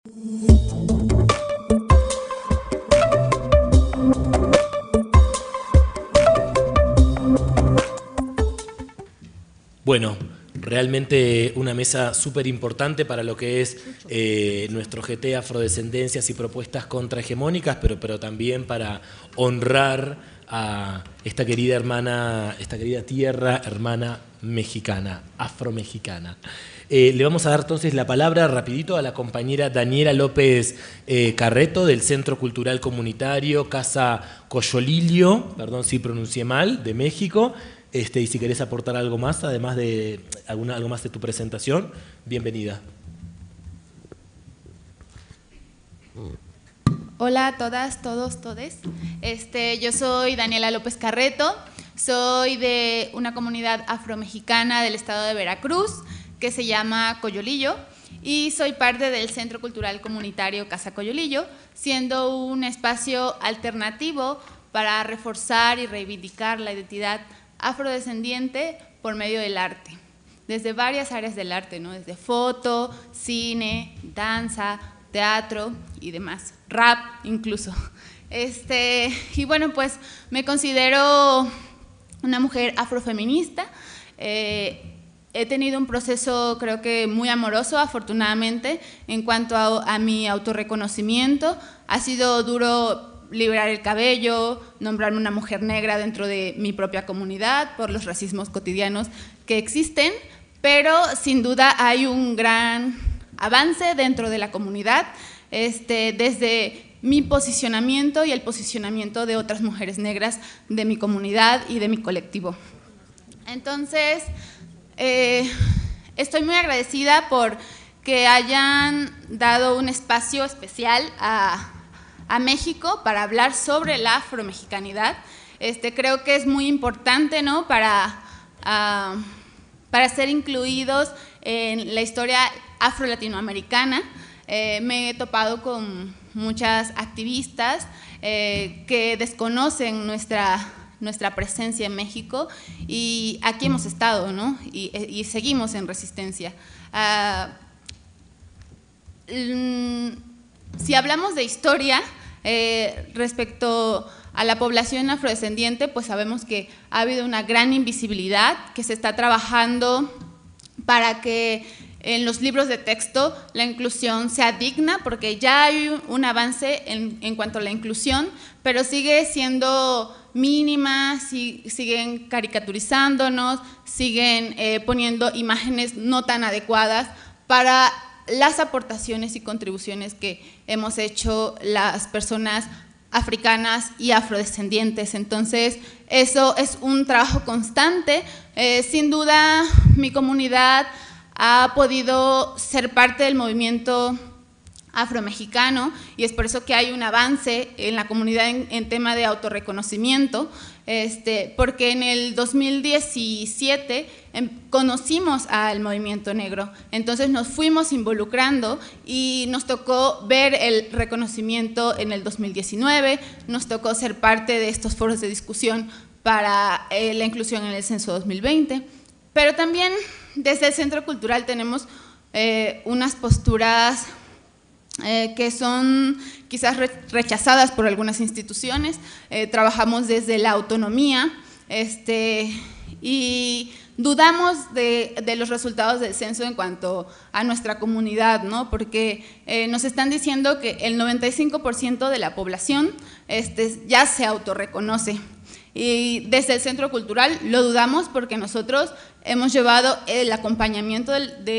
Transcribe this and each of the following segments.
Bueno, realmente una mesa súper importante para lo que es nuestro GT Afrodescendencias y Propuestas Contrahegemónicas, pero también para honrar a esta querida hermana, esta querida tierra hermana mexicana, afromexicana. Le vamos a dar entonces la palabra rapidito a la compañera Daniela López Carreto del Centro Cultural Comunitario Casa Coyolillo, perdón si pronuncié mal, de México. Y si querés aportar algo más, además de algo más de tu presentación, bienvenida. Hola a todas, todos, todes. Yo soy Daniela López Carreto, soy de una comunidad afromexicana del estado de Veracruz que se llama Coyolillo y soy parte del Centro Cultural Comunitario Casa Coyolillo, siendo un espacio alternativo para reforzar y reivindicar la identidad afrodescendiente por medio del arte, desde varias áreas del arte, ¿no? Desde foto, cine, danza, teatro y demás, rap incluso. Y bueno, pues me considero una mujer afrofeminista. He tenido un proceso creo que muy amoroso, afortunadamente, en cuanto a mi autorreconocimiento. Ha sido duro liberar el cabello, nombrarme una mujer negra dentro de mi propia comunidad por los racismos cotidianos que existen, pero sin duda hay un gran avance dentro de la comunidad, desde mi posicionamiento y el posicionamiento de otras mujeres negras de mi comunidad y de mi colectivo. Entonces, estoy muy agradecida por que hayan dado un espacio especial a México para hablar sobre la afromexicanidad. Creo que es muy importante, ¿no? para ser incluidos en la historia afro-latinoamericana. Me he topado con muchas activistas que desconocen nuestra presencia en México y aquí hemos estado, ¿no? Y seguimos en resistencia. Si hablamos de historia, respecto a la población afrodescendiente, pues sabemos que ha habido una gran invisibilidad, que se está trabajando para que en los libros de texto la inclusión sea digna, porque ya hay un avance en cuanto a la inclusión, pero sigue siendo mínima, siguen caricaturizándonos, siguen poniendo imágenes no tan adecuadas para las aportaciones y contribuciones que hemos hecho las personas africanas y afrodescendientes. Entonces, eso es un trabajo constante. Sin duda, mi comunidad ha podido ser parte del movimiento afromexicano y es por eso que hay un avance en la comunidad en tema de autorreconocimiento, porque en el 2017 conocimos al movimiento negro, entonces nos fuimos involucrando y nos tocó ver el reconocimiento en el 2019, nos tocó ser parte de estos foros de discusión para la inclusión en el censo 2020, pero también desde el Centro Cultural tenemos unas posturas que son quizás rechazadas por algunas instituciones. Trabajamos desde la autonomía y dudamos de los resultados del censo en cuanto a nuestra comunidad, ¿no? Porque nos están diciendo que el 95% de la población ya se autorreconoce. Y desde el Centro Cultural lo dudamos porque nosotros hemos llevado el acompañamiento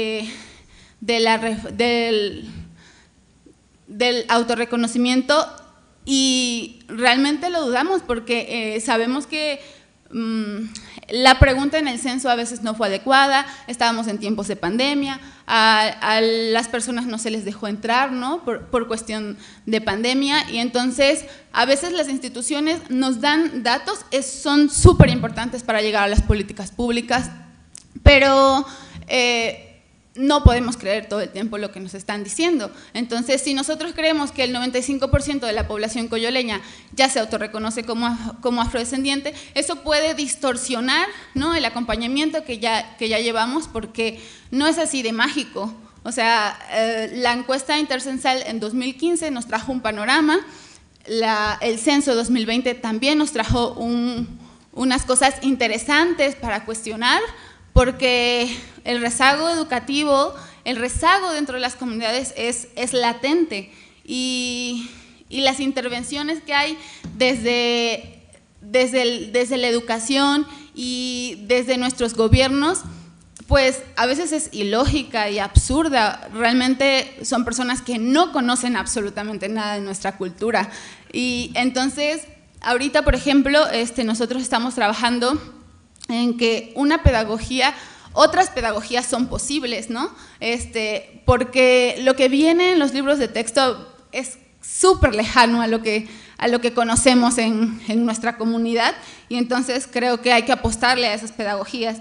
del autorreconocimiento y realmente lo dudamos porque sabemos que la pregunta en el censo a veces no fue adecuada, estábamos en tiempos de pandemia, a las personas no se les dejó entrar, ¿no? por cuestión de pandemia, y entonces a veces las instituciones nos dan datos, son súper importantes para llegar a las políticas públicas, pero no podemos creer todo el tiempo lo que nos están diciendo. Entonces, si nosotros creemos que el 95% de la población coyoleña ya se autorreconoce como afrodescendiente, eso puede distorsionar, ¿no? el acompañamiento que ya llevamos, porque no es así de mágico. O sea, la encuesta intercensal en 2015 nos trajo un panorama, el censo 2020 también nos trajo unas cosas interesantes para cuestionar, porque el rezago educativo, el rezago dentro de las comunidades es latente, y las intervenciones que hay desde la educación y desde nuestros gobiernos, pues a veces es ilógica y absurda. Realmente son personas que no conocen absolutamente nada de nuestra cultura. Y entonces, ahorita, por ejemplo, nosotros estamos trabajando en que otras pedagogías son posibles, ¿no? Porque lo que viene en los libros de texto es súper lejano a lo que conocemos en nuestra comunidad, y entonces creo que hay que apostarle a esas pedagogías.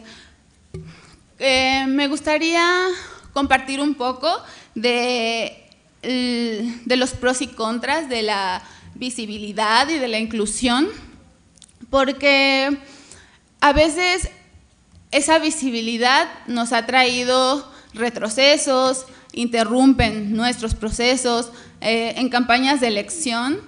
Me gustaría compartir un poco de los pros y contras de la visibilidad y de la inclusión, porque a veces esa visibilidad nos ha traído retrocesos, interrumpen nuestros procesos. En campañas de elección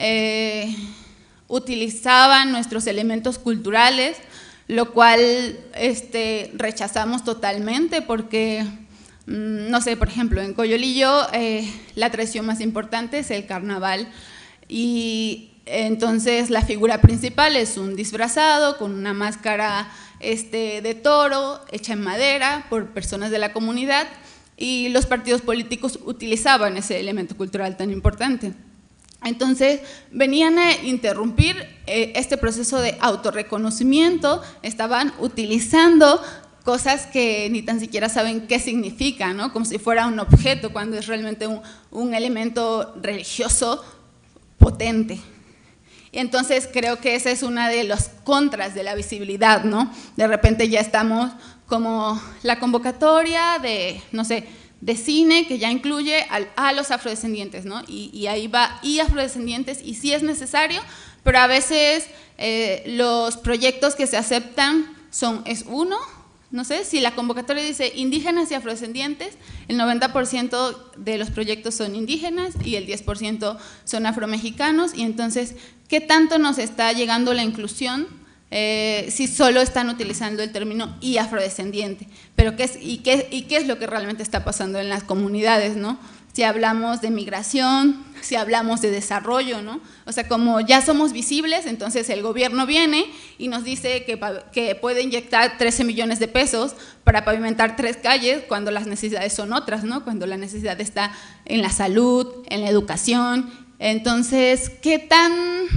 utilizaban nuestros elementos culturales, lo cual rechazamos totalmente, porque, no sé, por ejemplo, en Coyolillo la tradición más importante es el carnaval, y entonces la figura principal es un disfrazado con una máscara de toro hecha en madera por personas de la comunidad, y los partidos políticos utilizaban ese elemento cultural tan importante. Entonces venían a interrumpir este proceso de autorreconocimiento, estaban utilizando cosas que ni tan siquiera saben qué significan, ¿no? Como si fuera un objeto, cuando es realmente un elemento religioso potente. Y entonces creo que esa es una de los contras de la visibilidad, ¿no? De repente ya estamos como la convocatoria de, no sé, de cine, que ya incluye a los afrodescendientes, ¿no? Y ahí va, y afrodescendientes, y sí es necesario, pero a veces los proyectos que se aceptan es uno, no sé, si la convocatoria dice indígenas y afrodescendientes, el 90% de los proyectos son indígenas y el 10% son afromexicanos, y entonces, ¿qué tanto nos está llegando la inclusión si solo están utilizando el término y afrodescendiente? Pero ¿qué es lo que realmente está pasando en las comunidades, ¿no? Si hablamos de migración, si hablamos de desarrollo, ¿no? O sea, como ya somos visibles, entonces el gobierno viene y nos dice que puede inyectar 13 millones de pesos para pavimentar 3 calles, cuando las necesidades son otras, ¿no? Cuando la necesidad está en la salud, en la educación. Entonces, ¿qué tan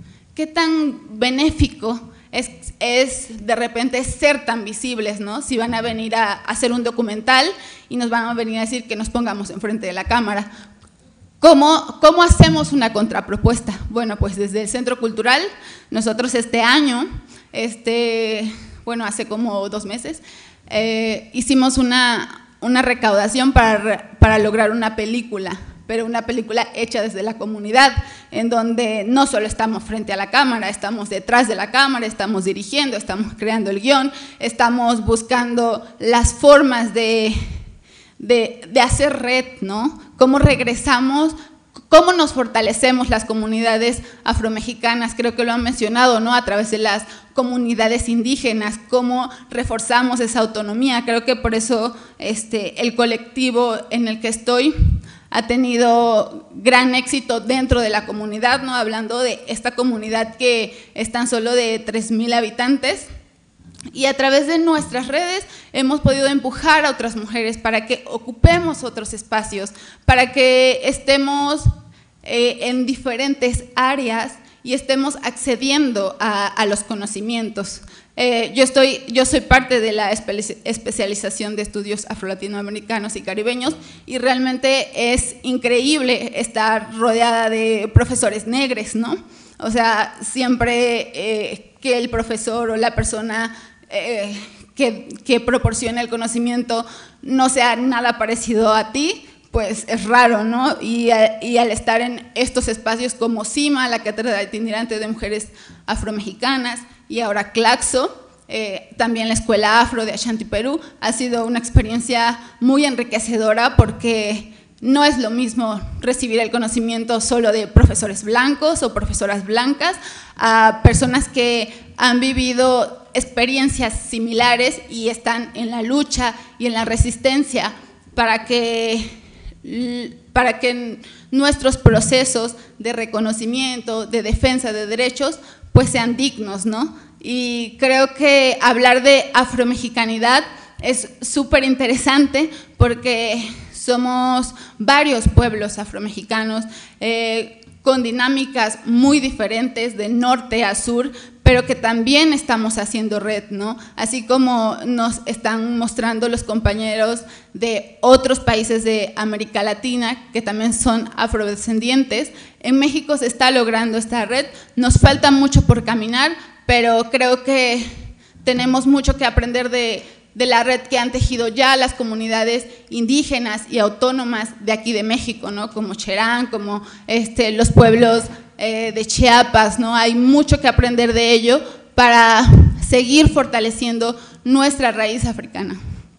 benéfico es de repente ser tan visibles, ¿no? Si van a venir a hacer un documental y nos van a venir a decir que nos pongamos enfrente de la cámara, ¿cómo hacemos una contrapropuesta? Bueno, pues desde el Centro Cultural, nosotros este año, hace como 2 meses, hicimos una recaudación para lograr una película, pero una película hecha desde la comunidad, en donde no solo estamos frente a la cámara, estamos detrás de la cámara, estamos dirigiendo, estamos creando el guión, estamos buscando las formas de hacer red, ¿no? Cómo regresamos, cómo nos fortalecemos las comunidades afromexicanas, creo que lo han mencionado, ¿no? A través de las comunidades indígenas, cómo reforzamos esa autonomía. Creo que por eso el colectivo en el que estoy ha tenido gran éxito dentro de la comunidad, ¿no? Hablando de esta comunidad que es tan solo de 3,000 habitantes, y a través de nuestras redes hemos podido empujar a otras mujeres para que ocupemos otros espacios, para que estemos en diferentes áreas y estemos accediendo a los conocimientos. Yo soy parte de la especialización de estudios afro-latinoamericanos y caribeños, y realmente es increíble estar rodeada de profesores negros, ¿no? O sea, siempre que el profesor o la persona que proporciona el conocimiento no sea nada parecido a ti, pues es raro, ¿no? Y al estar en estos espacios como CIMA, la Cátedra Itinerante de Mujeres Afromexicanas, y ahora Claxo, también la Escuela Afro de Ashanti Perú. Ha sido una experiencia muy enriquecedora porque no es lo mismo recibir el conocimiento solo de profesores blancos o profesoras blancas a personas que han vivido experiencias similares y están en la lucha y en la resistencia para que nuestros procesos de reconocimiento, de defensa de derechos, pues sean dignos, ¿no? Y creo que hablar de afromexicanidad es súper interesante porque somos varios pueblos afromexicanos con dinámicas muy diferentes de norte a sur, pero que también estamos haciendo red, ¿no? Así como nos están mostrando los compañeros de otros países de América Latina, que también son afrodescendientes, en México se está logrando esta red. Nos falta mucho por caminar, pero creo que tenemos mucho que aprender de la red que han tejido ya las comunidades indígenas y autónomas de aquí de México, ¿no? Como Cherán, como los pueblos de Chiapas, ¿no? Hay mucho que aprender de ello para seguir fortaleciendo nuestra raíz africana.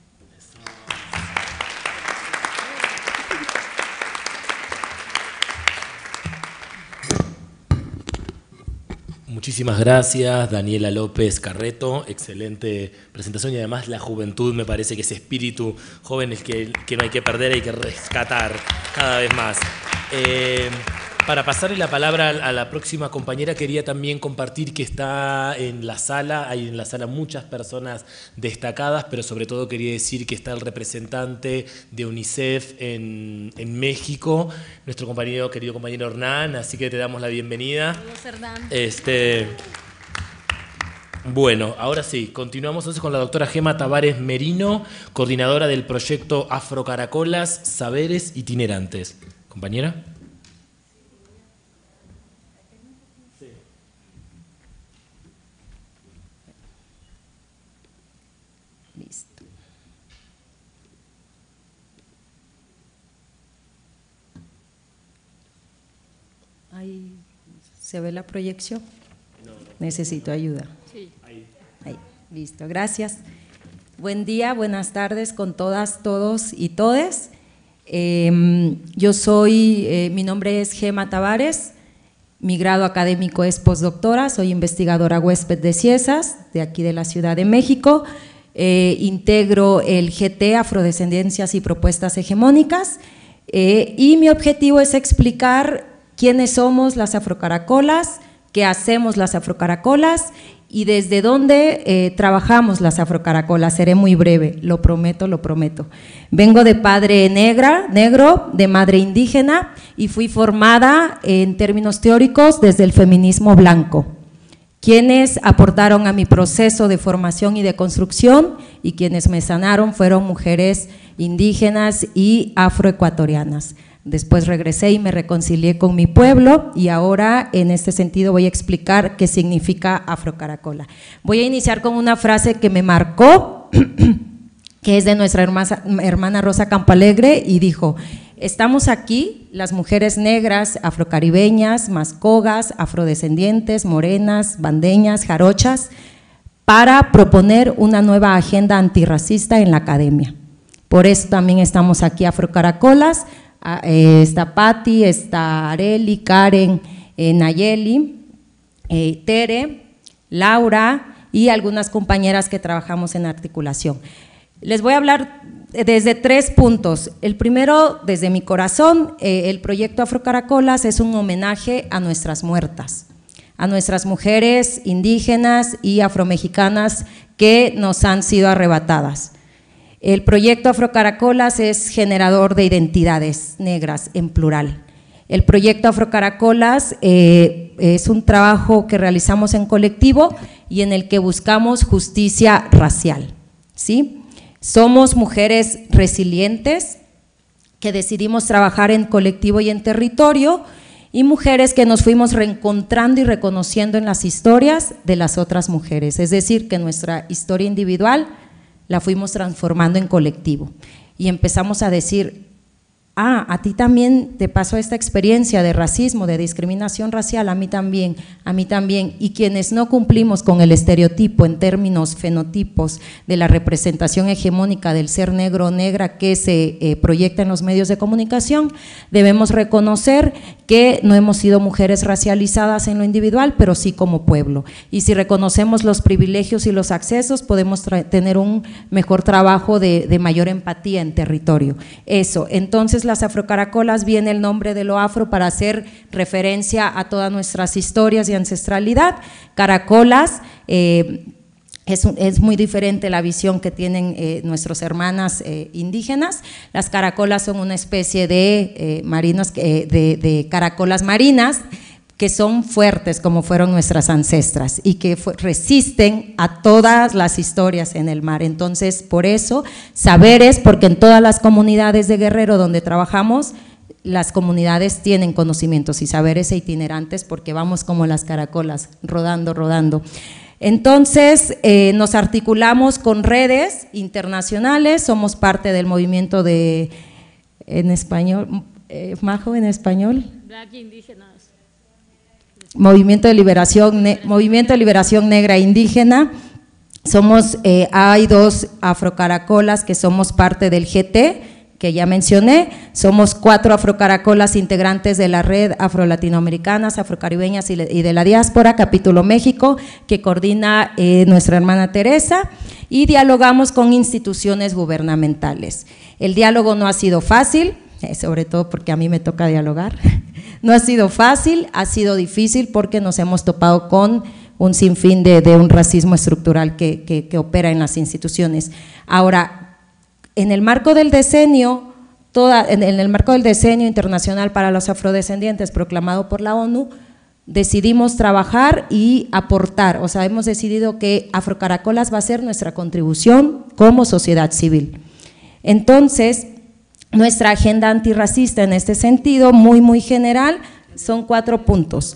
Muchísimas gracias, Daniela López Carreto, excelente presentación y además la juventud, me parece que ese espíritu joven es que no hay que perder, hay que rescatar cada vez más. Para pasarle la palabra a la próxima compañera, quería también compartir que está en la sala, hay en la sala muchas personas destacadas, pero sobre todo quería decir que está el representante de UNICEF en México, nuestro querido compañero Hernán, así que te damos la bienvenida. Saludos, Hernán. Bueno, ahora sí, continuamos entonces con la doctora Gema Tavares Merino, coordinadora del proyecto Afrocaracolas, Saberes Itinerantes. Compañera. Listo. Ahí se ve la proyección. Necesito ayuda. Sí. Ahí. Listo, gracias. Buen día, buenas tardes con todas, todos y todes. Yo soy, mi nombre es Gema Tavares, mi grado académico es postdoctora, soy investigadora huésped de Ciesas, de aquí de la Ciudad de México. Integro el GT Afrodescendencias y Propuestas Hegemónicas y mi objetivo es explicar quiénes somos las afrocaracolas, qué hacemos las afrocaracolas y desde dónde trabajamos las afrocaracolas. Seré muy breve, lo prometo, lo prometo. Vengo de padre negro, de madre indígena y fui formada en términos teóricos desde el feminismo blanco. Quienes aportaron a mi proceso de formación y de construcción y quienes me sanaron fueron mujeres indígenas y afroecuatorianas. Después regresé y me reconcilié con mi pueblo y ahora en este sentido voy a explicar qué significa afrocaracola. Voy a iniciar con una frase que me marcó, que es de nuestra hermana Rosa Campalegre y dijo: estamos aquí, las mujeres negras, afrocaribeñas, mascogas, afrodescendientes, morenas, bandeñas, jarochas, para proponer una nueva agenda antirracista en la academia. Por eso también estamos aquí afrocaracolas. Está Patti, está Areli, Karen, Nayeli, Tere, Laura y algunas compañeras que trabajamos en articulación. Les voy a hablar desde 3 puntos. El primero, desde mi corazón, el proyecto Afrocaracolas es un homenaje a nuestras muertas, a nuestras mujeres indígenas y afromexicanas que nos han sido arrebatadas. El proyecto Afrocaracolas es generador de identidades negras en plural. El proyecto Afrocaracolas es un trabajo que realizamos en colectivo y en el que buscamos justicia racial, ¿sí? Somos mujeres resilientes que decidimos trabajar en colectivo y en territorio y mujeres que nos fuimos reencontrando y reconociendo en las historias de las otras mujeres, es decir, que nuestra historia individual la fuimos transformando en colectivo y empezamos a decir: a ti también te pasó esta experiencia de racismo, de discriminación racial, a mí también, y quienes no cumplimos con el estereotipo en términos fenotipos de la representación hegemónica del ser negro o negra que se proyecta en los medios de comunicación, debemos reconocer que no hemos sido mujeres racializadas en lo individual, pero sí como pueblo, y si reconocemos los privilegios y los accesos, podemos tener un mejor trabajo de mayor empatía en territorio. Eso, entonces las afrocaracolas, viene el nombre de lo afro para hacer referencia a todas nuestras historias y ancestralidad. Caracolas, es muy diferente la visión que tienen nuestras hermanas indígenas. Las caracolas son una especie de marinos, de caracolas marinas, que son fuertes como fueron nuestras ancestras y que resisten a todas las historias en el mar. Entonces, por eso, saberes, porque en todas las comunidades de Guerrero donde trabajamos, las comunidades tienen conocimientos y saberes e itinerantes porque vamos como las caracolas, rodando, rodando. Entonces, nos articulamos con redes internacionales, somos parte del movimiento de, en español, Majo, en español. Black Indígenas. Movimiento de Liberación Negra Indígena. Somos, hay 2 afrocaracolas que somos parte del GT, que ya mencioné. Somos 4 afrocaracolas integrantes de la red afro-latinoamericanas, afrocaribeñas y de la diáspora, capítulo México, que coordina nuestra hermana Teresa, y dialogamos con instituciones gubernamentales. El diálogo no ha sido fácil, sobre todo porque a mí me toca dialogar. No ha sido fácil, ha sido difícil porque nos hemos topado con un sinfín de un racismo estructural que opera en las instituciones. Ahora, en el marco del decenio, en el marco del decenio internacional para los afrodescendientes proclamado por la ONU, decidimos trabajar y aportar, o sea, hemos decidido que Afrocaracolas va a ser nuestra contribución como sociedad civil. Entonces, nuestra agenda antirracista en este sentido, muy general, son 4 puntos.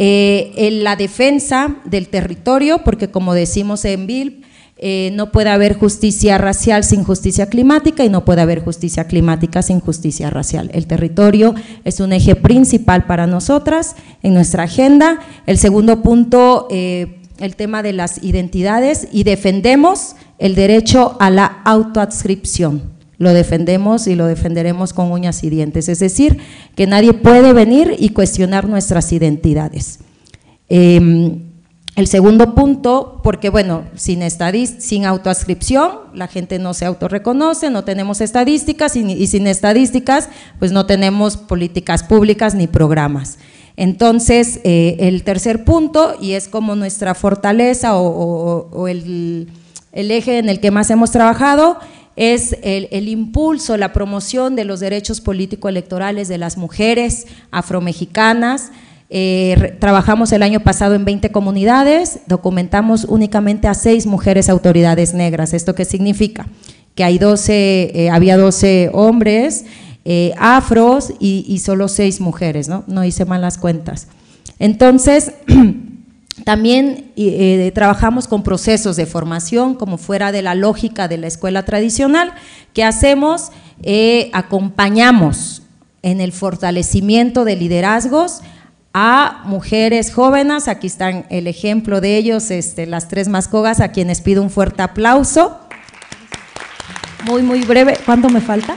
La defensa del territorio, porque como decimos en BILP, no puede haber justicia racial sin justicia climática y no puede haber justicia climática sin justicia racial. El territorio es un eje principal para nosotras en nuestra agenda. El segundo punto, el tema de las identidades, y defendemos el derecho a la autoadscripción. Lo defendemos y lo defenderemos con uñas y dientes, es decir, que nadie puede venir y cuestionar nuestras identidades. El segundo punto, porque bueno, sin autoadscripción la gente no se autorreconoce, no tenemos estadísticas y sin estadísticas pues no tenemos políticas públicas ni programas. Entonces, el tercer punto, y es como nuestra fortaleza o el eje en el que más hemos trabajado, es el impulso, la promoción de los derechos político-electorales de las mujeres afromexicanas. Trabajamos el año pasado en 20 comunidades, documentamos únicamente a 6 mujeres autoridades negras. ¿Esto qué significa? Que había 12 hombres afros y solo 6 mujeres, ¿no? No hice mal las cuentas. Entonces, también trabajamos con procesos de formación como fuera de la lógica de la escuela tradicional. ¿Qué hacemos? Acompañamos en el fortalecimiento de liderazgos a mujeres jóvenes. Aquí están el ejemplo de ellos, las 3 mascogas, a quienes pido un fuerte aplauso. Muy breve. ¿Cuánto me falta?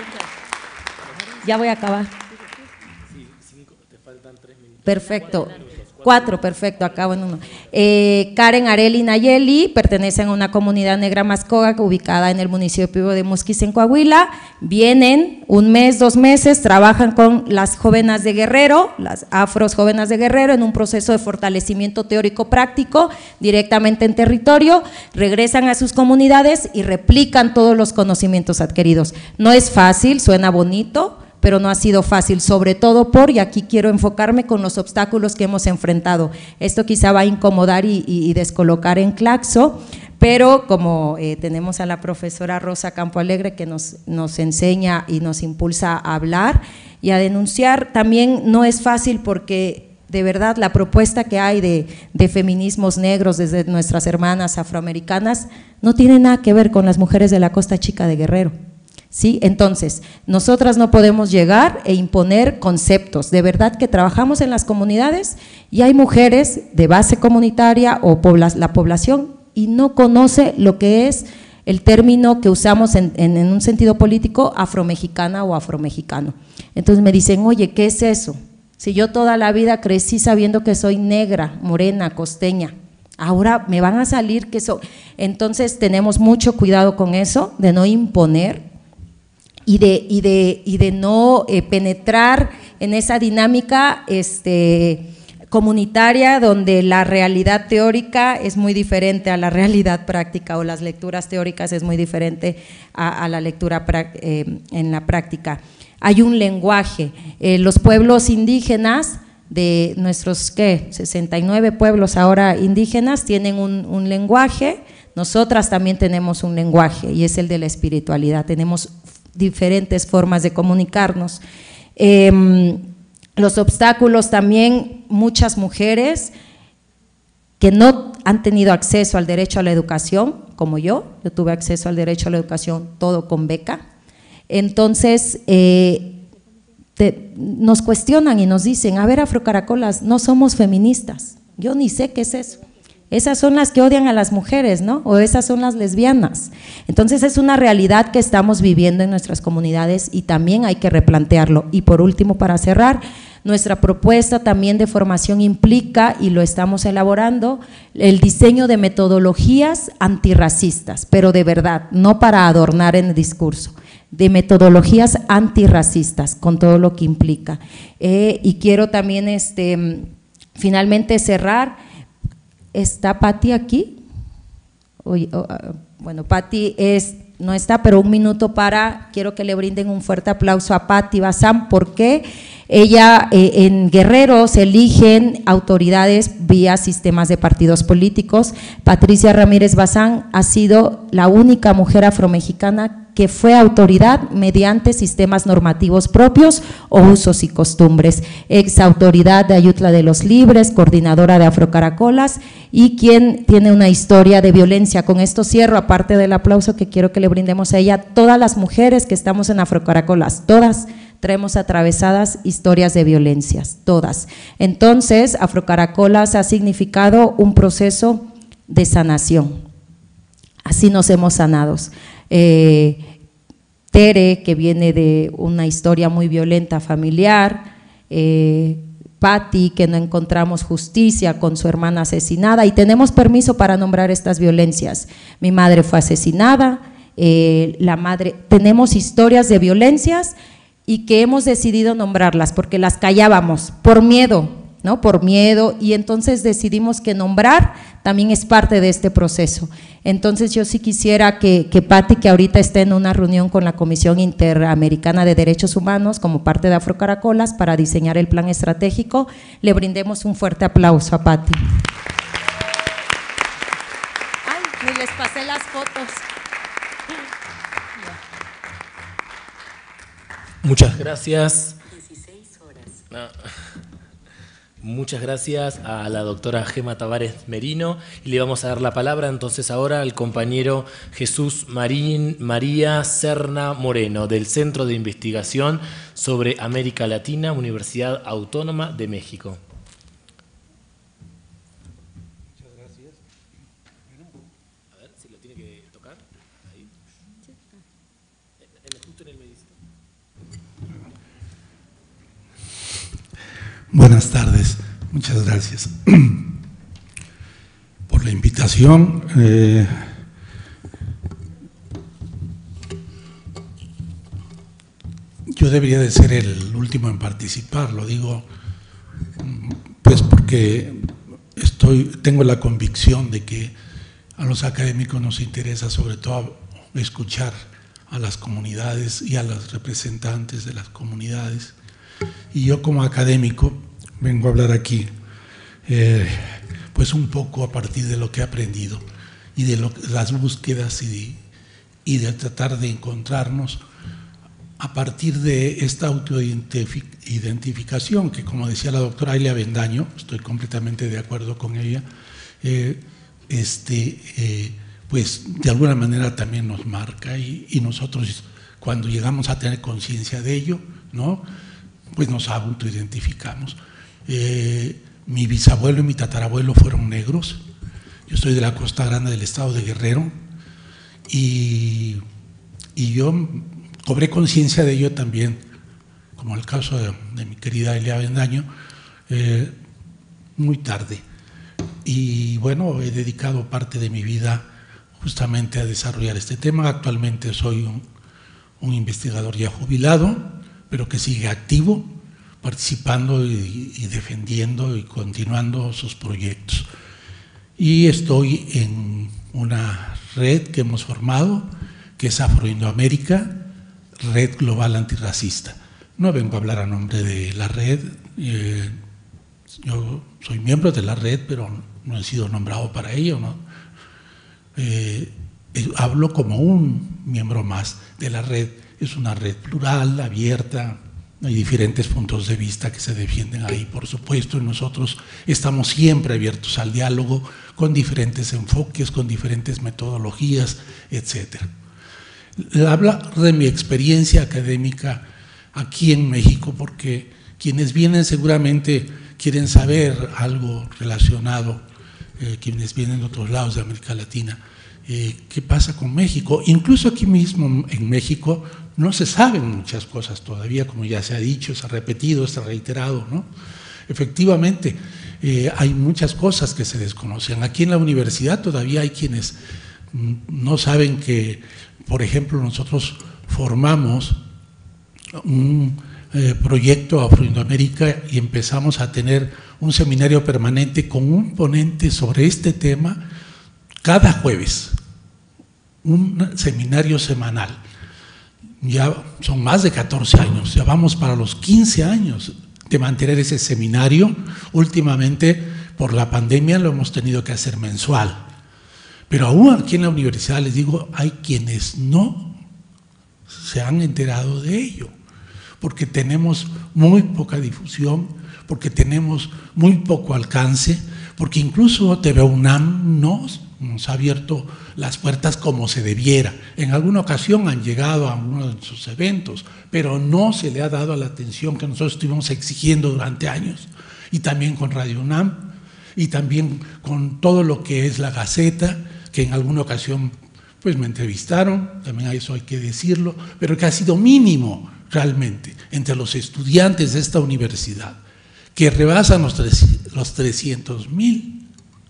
Ya voy a acabar. Sí, 5, te faltan 3 minutos. Perfecto. 4, perfecto, acabo en 1. Karen, Arel y Nayeli pertenecen a una comunidad negra mascoga ubicada en el municipio de Musquis, en Coahuila. Vienen 1 mes, 2 meses, trabajan con las jóvenes de Guerrero, las afros jóvenes de Guerrero, en un proceso de fortalecimiento teórico práctico directamente en territorio, regresan a sus comunidades y replican todos los conocimientos adquiridos. No es fácil, suena bonito, pero no ha sido fácil, sobre todo y aquí quiero enfocarme con los obstáculos que hemos enfrentado. Esto quizá va a incomodar y descolocar en Claxo, pero como tenemos a la profesora Rosa Campo Alegre que nos enseña y nos impulsa a hablar y a denunciar, también no es fácil porque de verdad la propuesta que hay de feminismos negros desde nuestras hermanas afroamericanas no tiene nada que ver con las mujeres de la Costa Chica de Guerrero. ¿sí? Entonces, nosotras no podemos llegar e imponer conceptos. De verdad que trabajamos en las comunidades y hay mujeres de base comunitaria o la población y no conoce lo que es el término que usamos en un sentido político, afromexicana o afromexicano. Entonces me dicen, oye, ¿qué es eso? Si yo toda la vida crecí sabiendo que soy negra, morena, costeña, ahora me van a salir que soy… Entonces tenemos mucho cuidado con eso, de no imponer y de no penetrar en esa dinámica comunitaria donde la realidad teórica es muy diferente a la realidad práctica, o las lecturas teóricas es muy diferente a la lectura en la práctica. Hay un lenguaje, los pueblos indígenas de nuestros, ¿qué? 69 pueblos ahora indígenas tienen un lenguaje, nosotras también tenemos un lenguaje y es el de la espiritualidad, tenemos diferentes formas de comunicarnos. Los obstáculos también, muchas mujeres que no han tenido acceso al derecho a la educación, como yo tuve acceso al derecho a la educación todo con beca, entonces nos cuestionan y nos dicen, a ver, Afrocaracolas, no somos feministas, yo ni sé qué es eso. Esas son las que odian a las mujeres, ¿no? O esas son las lesbianas. Entonces es una realidad que estamos viviendo en nuestras comunidades y también hay que replantearlo. Y por último, para cerrar, nuestra propuesta también de formación implica, y lo estamos elaborando, el diseño de metodologías antirracistas, pero de verdad, no para adornar en el discurso, de metodologías antirracistas, con todo lo que implica. Y quiero también finalmente cerrar. ¿Está Patti aquí? Bueno, Patti no está, pero un minuto quiero que le brinden un fuerte aplauso a Patti Bazán, porque ella en Guerrero se eligen autoridades vía sistemas de partidos políticos. Patricia Ramírez Bazán ha sido la única mujer afromexicana que fue autoridad mediante sistemas normativos propios o usos y costumbres, ex autoridad de Ayutla de los Libres, coordinadora de Afrocaracolas y quien tiene una historia de violencia. Con esto cierro, aparte del aplauso que quiero que le brindemos a ella, todas las mujeres que estamos en Afrocaracolas, todas traemos atravesadas historias de violencias, todas. Entonces, Afrocaracolas ha significado un proceso de sanación, así nos hemos sanados. Tere, que viene de una historia muy violenta familiar, Patti, que no encontramos justicia con su hermana asesinada y tenemos permiso para nombrar estas violencias. Mi madre fue asesinada, tenemos historias de violencias y que hemos decidido nombrarlas porque las callábamos por miedo, ¿no? Por miedo, y entonces decidimos que nombrar también es parte de este proceso. Entonces yo sí quisiera que Patti, que ahorita está en una reunión con la Comisión Interamericana de Derechos Humanos como parte de Afrocaracolas para diseñar el plan estratégico, le brindemos un fuerte aplauso a Patti. Ay, ni les pasé las fotos. Muchas gracias. 16 horas. Muchas gracias a la doctora Gema Tavares Merino y le vamos a dar la palabra entonces ahora al compañero Jesús María Serna Moreno del Centro de Investigación sobre América Latina, Universidad Autónoma de México. Muchas gracias. A ver si lo tiene que tocar. Ahí. Justo en el medio. Buenas tardes, muchas gracias por la invitación. Yo debería de ser el último en participar, lo digo pues porque tengo la convicción de que a los académicos nos interesa sobre todo escuchar a las comunidades y a los representantes de las comunidades. Y yo como académico vengo a hablar aquí pues un poco a partir de lo que he aprendido y de las búsquedas y de tratar de encontrarnos a partir de esta autoidentificación que, como decía la doctora Aylia Avendaño, estoy completamente de acuerdo con ella, pues de alguna manera también nos marca y nosotros cuando llegamos a tener conciencia de ello, ¿no? Pues nos autoidentificamos. Mi bisabuelo y mi tatarabuelo fueron negros. Yo soy de la Costa Grande del estado de Guerrero y yo cobré conciencia de ello también, como el caso de mi querida Elia Avendaño, muy tarde. Y bueno, he dedicado parte de mi vida justamente a desarrollar este tema. Actualmente soy un investigador ya jubilado, pero que sigue activo, participando y defendiendo y continuando sus proyectos. Y estoy en una red que hemos formado, que es Afro-Indoamérica, Red Global Antirracista. No vengo a hablar a nombre de la red, yo soy miembro de la red, pero no he sido nombrado para ello, ¿no? Hablo como un miembro más de la red. Es una red plural, abierta, hay diferentes puntos de vista que se defienden ahí, por supuesto, y nosotros estamos siempre abiertos al diálogo con diferentes enfoques, con diferentes metodologías, etc. Hablar de mi experiencia académica aquí en México, porque quienes vienen seguramente quieren saber algo relacionado, quienes vienen de otros lados de América Latina, qué pasa con México. Incluso aquí mismo en México no se saben muchas cosas todavía, como ya se ha dicho, se ha repetido, se ha reiterado, ¿no? Efectivamente, hay muchas cosas que se desconocen. Aquí en la universidad todavía hay quienes no saben que, por ejemplo, nosotros formamos un proyecto Afro-Indoamérica y empezamos a tener un seminario permanente con un ponente sobre este tema cada jueves, un seminario semanal. Ya son más de 14 años, ya vamos para los 15 años de mantener ese seminario. Últimamente, por la pandemia, lo hemos tenido que hacer mensual. Pero aún aquí en la universidad, les digo, hay quienes no se han enterado de ello, porque tenemos muy poca difusión, porque tenemos muy poco alcance, porque incluso TV UNAM nos ha abierto las puertas como se debiera. En alguna ocasión han llegado a uno de sus eventos, pero no se le ha dado la atención que nosotros estuvimos exigiendo durante años. Y también con Radio UNAM, y también con todo lo que es la Gaceta, que en alguna ocasión pues me entrevistaron, también a eso hay que decirlo, pero que ha sido mínimo realmente entre los estudiantes de esta universidad, que rebasan los 300,000.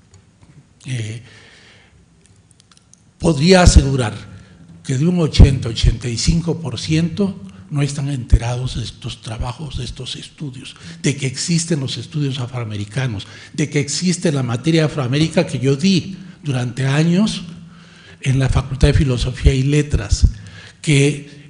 Podría asegurar que de un 80-85% no están enterados de estos trabajos, de estos estudios, de que existen los estudios afroamericanos, de que existe la materia afroamérica que yo di durante años en la Facultad de Filosofía y Letras, que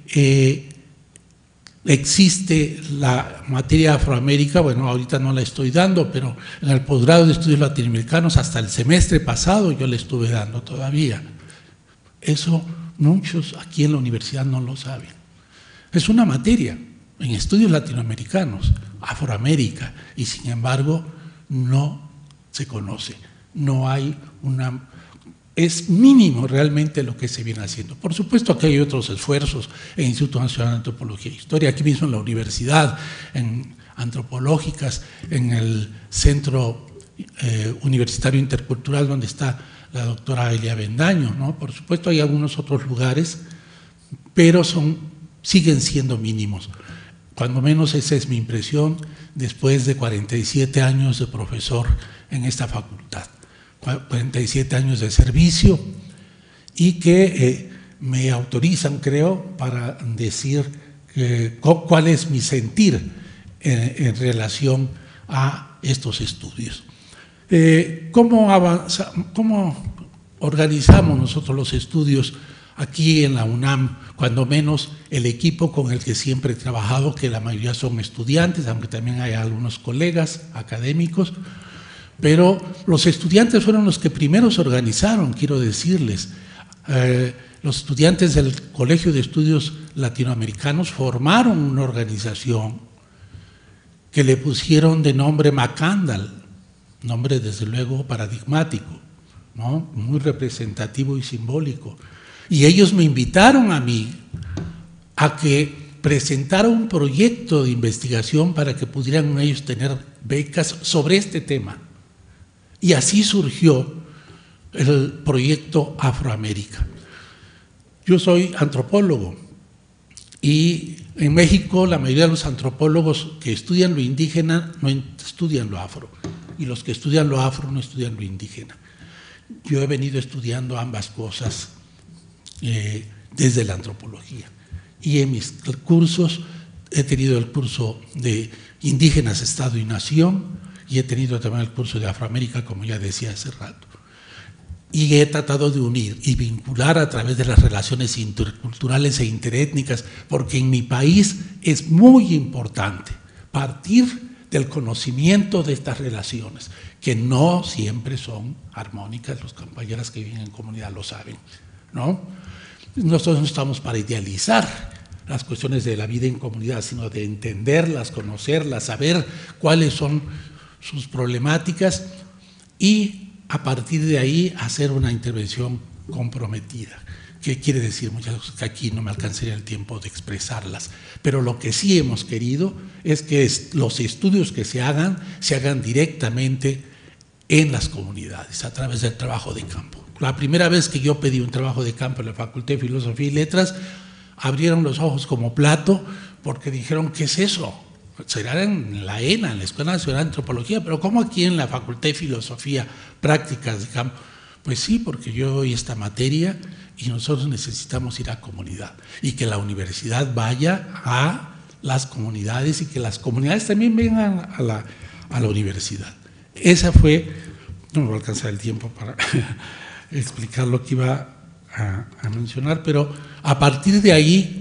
existe la materia Afroamérica. Bueno, ahorita no la estoy dando, pero en el posgrado de estudios latinoamericanos hasta el semestre pasado yo le estuve dando todavía. Eso muchos aquí en la universidad no lo saben. Es una materia en estudios latinoamericanos, Afroamérica, y sin embargo no se conoce. No hay una... Es mínimo realmente lo que se viene haciendo. Por supuesto, aquí hay otros esfuerzos en el Instituto Nacional de Antropología e Historia, aquí mismo en la universidad, en antropológicas, en el Centro Universitario Intercultural, donde está la doctora Elia Avendaño, ¿no? Por supuesto, hay algunos otros lugares, pero siguen siendo mínimos. Cuando menos esa es mi impresión después de 47 años de profesor en esta facultad. 47 años de servicio y que me autorizan, creo, para decir cuál es mi sentir en relación a estos estudios. ¿Cómo organizamos nosotros los estudios aquí en la UNAM? Cuando menos el equipo con el que siempre he trabajado, que la mayoría son estudiantes, aunque también hay algunos colegas académicos. Pero los estudiantes fueron los que primero se organizaron, quiero decirles. Los estudiantes del Colegio de Estudios Latinoamericanos formaron una organización que le pusieron de nombre Macandal, nombre desde luego paradigmático, ¿no? Muy representativo y simbólico. Y ellos me invitaron a mí a que presentara un proyecto de investigación para que pudieran ellos tener becas sobre este tema. Y así surgió el proyecto Afroamérica. Yo soy antropólogo y en México la mayoría de los antropólogos que estudian lo indígena no estudian lo afro, y los que estudian lo afro no estudian lo indígena. Yo he venido estudiando ambas cosas desde la antropología, y en mis cursos he tenido el curso de Indígenas, Estado y Nación, y he tenido también el curso de Afroamérica, como ya decía hace rato. Y he tratado de unir y vincular a través de las relaciones interculturales e interétnicas, porque en mi país es muy importante partir del conocimiento de estas relaciones, que no siempre son armónicas. Los compañeras que viven en comunidad lo saben, ¿no? Nosotros no estamos para idealizar las cuestiones de la vida en comunidad, sino de entenderlas, conocerlas, saber cuáles son sus problemáticas y a partir de ahí hacer una intervención comprometida. ¿Qué quiere decir? Muchas cosas que aquí no me alcanzaría el tiempo de expresarlas, pero lo que sí hemos querido es que los estudios que se hagan directamente en las comunidades, a través del trabajo de campo. La primera vez que yo pedí un trabajo de campo en la Facultad de Filosofía y Letras, abrieron los ojos como plato, porque dijeron, ¿qué es eso? Será en la ENA, en la Escuela Nacional de Antropología, pero ¿cómo aquí en la Facultad de Filosofía, prácticas de campo? Pues sí, porque yo doy esta materia y nosotros necesitamos ir a comunidad, y que la universidad vaya a las comunidades y que las comunidades también vengan a la universidad. Esa fue, no me va a alcanzar el tiempo para explicar lo que iba a mencionar, pero a partir de ahí,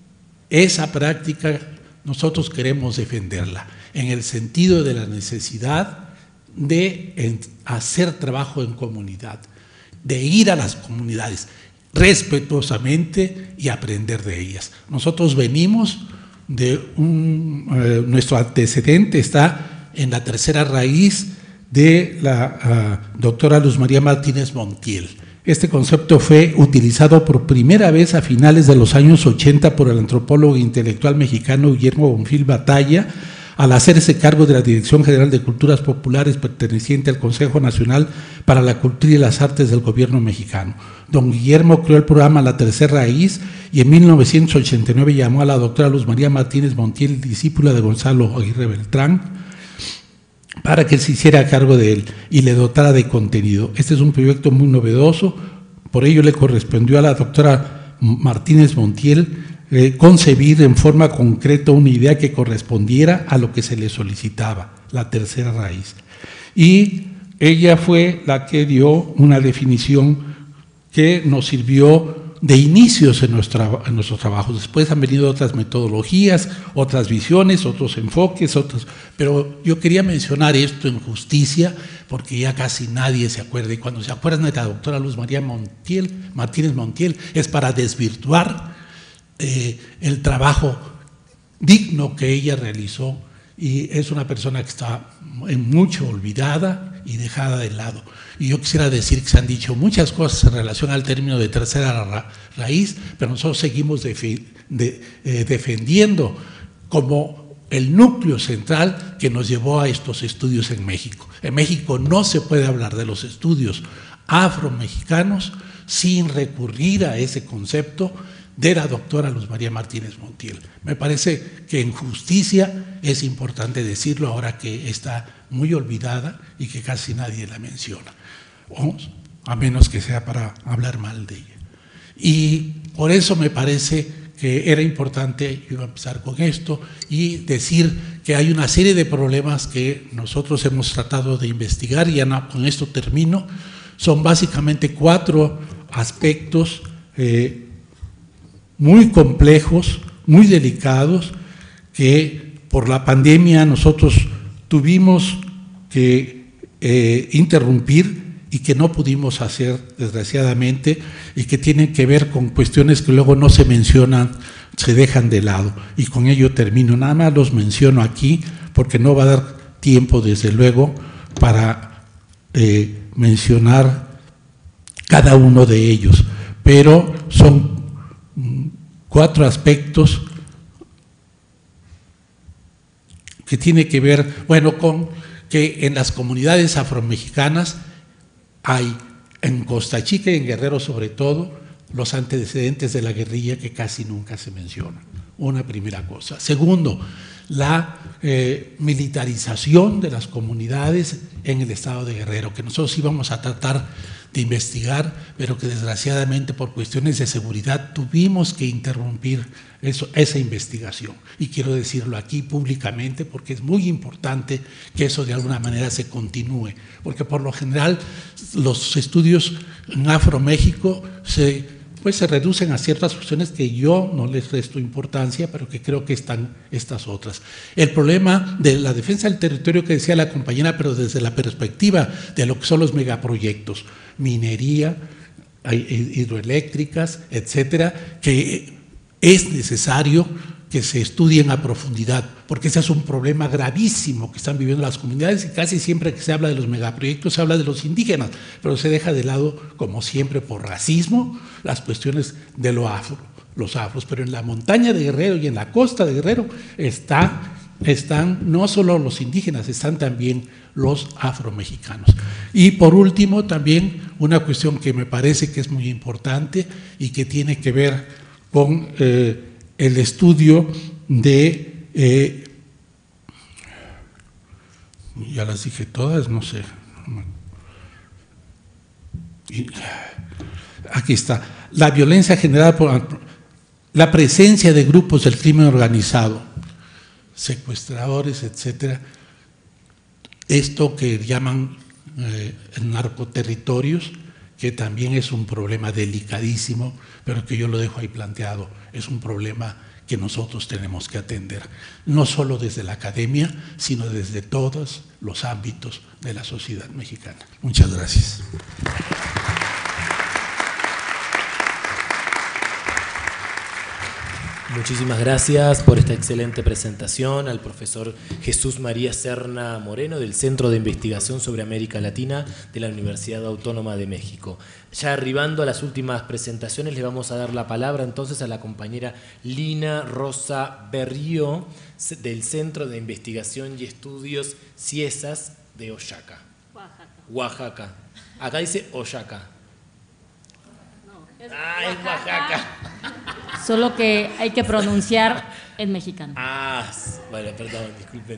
esa práctica nosotros queremos defenderla, en el sentido de la necesidad de hacer trabajo en comunidad, de ir a las comunidades respetuosamente y aprender de ellas. Nosotros venimos de nuestro antecedente está en la tercera raíz de la doctora Luz María Martínez Montiel. Este concepto fue utilizado por primera vez a finales de los años 80 por el antropólogo e intelectual mexicano Guillermo Bonfil Batalla, al hacerse cargo de la Dirección General de Culturas Populares perteneciente al Consejo Nacional para la Cultura y las Artes del gobierno mexicano. Don Guillermo creó el programa La Tercera Raíz y en 1989 llamó a la doctora Luz María Martínez Montiel, discípula de Gonzalo Aguirre Beltrán, para que se hiciera cargo de él y le dotara de contenido. Este es un proyecto muy novedoso, por ello le correspondió a la doctora Martínez Montiel concebir en forma concreta una idea que correspondiera a lo que se le solicitaba, la tercera raíz. Y ella fue la que dio una definición que nos sirvió de inicios en nuestros trabajos. Después han venido otras metodologías, otras visiones, otros enfoques, pero yo quería mencionar esto en justicia, porque ya casi nadie se acuerda, y cuando se acuerdan de la doctora Luz María Martínez Montiel, es para desvirtuar el trabajo digno que ella realizó, y es una persona que está mucho olvidada y dejada de lado. Y yo quisiera decir que se han dicho muchas cosas en relación al término de tercera raíz, pero nosotros seguimos defendiendo como el núcleo central que nos llevó a estos estudios en México. En México no se puede hablar de los estudios afromexicanos sin recurrir a ese concepto de la doctora Luz María Martínez Montiel. Me parece que en justicia es importante decirlo ahora que está muy olvidada y que casi nadie la menciona, a menos que sea para hablar mal de ella. Y por eso me parece que era importante, yo iba a empezar con esto, y decir que hay una serie de problemas que nosotros hemos tratado de investigar, y ya con esto termino. Son básicamente 4 aspectos muy complejos, muy delicados, que por la pandemia nosotros tuvimos que interrumpir y que no pudimos hacer, desgraciadamente, y que tienen que ver con cuestiones que luego no se mencionan, se dejan de lado. Y con ello termino. Nada más los menciono aquí, porque no va a dar tiempo, desde luego, para mencionar cada uno de ellos, pero son 4 aspectos que tiene que ver, bueno, con que en las comunidades afromexicanas hay, en Costa Chica y en Guerrero sobre todo, los antecedentes de la guerrilla que casi nunca se mencionan. Una primera cosa. Segundo, la militarización de las comunidades en el estado de Guerrero, que nosotros íbamos a tratar de investigar, pero que desgraciadamente por cuestiones de seguridad tuvimos que interrumpir esa investigación. Y quiero decirlo aquí públicamente porque es muy importante que eso de alguna manera se continúe, porque por lo general los estudios en Afroméxico se reducen a ciertas cuestiones que yo no les resto importancia, pero que creo que están estas otras. El problema de la defensa del territorio que decía la compañera, pero desde la perspectiva de lo que son los megaproyectos, minería, hidroeléctricas, etcétera, que es necesario que se estudien a profundidad, porque ese es un problema gravísimo que están viviendo las comunidades, y casi siempre que se habla de los megaproyectos se habla de los indígenas, pero se deja de lado, como siempre, por racismo, las cuestiones de los afros. Pero en la montaña de Guerrero y en la costa de Guerrero están no solo los indígenas, están también los afromexicanos. Y por último, también una cuestión que me parece que es muy importante y que tiene que ver con el estudio de, ya las dije todas, no sé, aquí está, la violencia generada por la presencia de grupos del crimen organizado, secuestradores, etcétera, esto que llaman narcoterritorios, que también es un problema delicadísimo, pero que yo lo dejo ahí planteado, es un problema que nosotros tenemos que atender, no solo desde la academia, sino desde todos los ámbitos de la sociedad mexicana. Muchas gracias. Muchísimas gracias por esta excelente presentación al profesor Jesús María Serna Moreno del Centro de Investigación sobre América Latina de la Universidad Autónoma de México. Ya arribando a las últimas presentaciones, le vamos a dar la palabra entonces a la compañera Lina Rosa Berrío del Centro de Investigación y Estudios CIESAS de Oaxaca. Oaxaca. Acá dice Oaxaca. Es Oaxaca. Solo que hay que pronunciar en mexicano. Bueno, perdón, disculpen.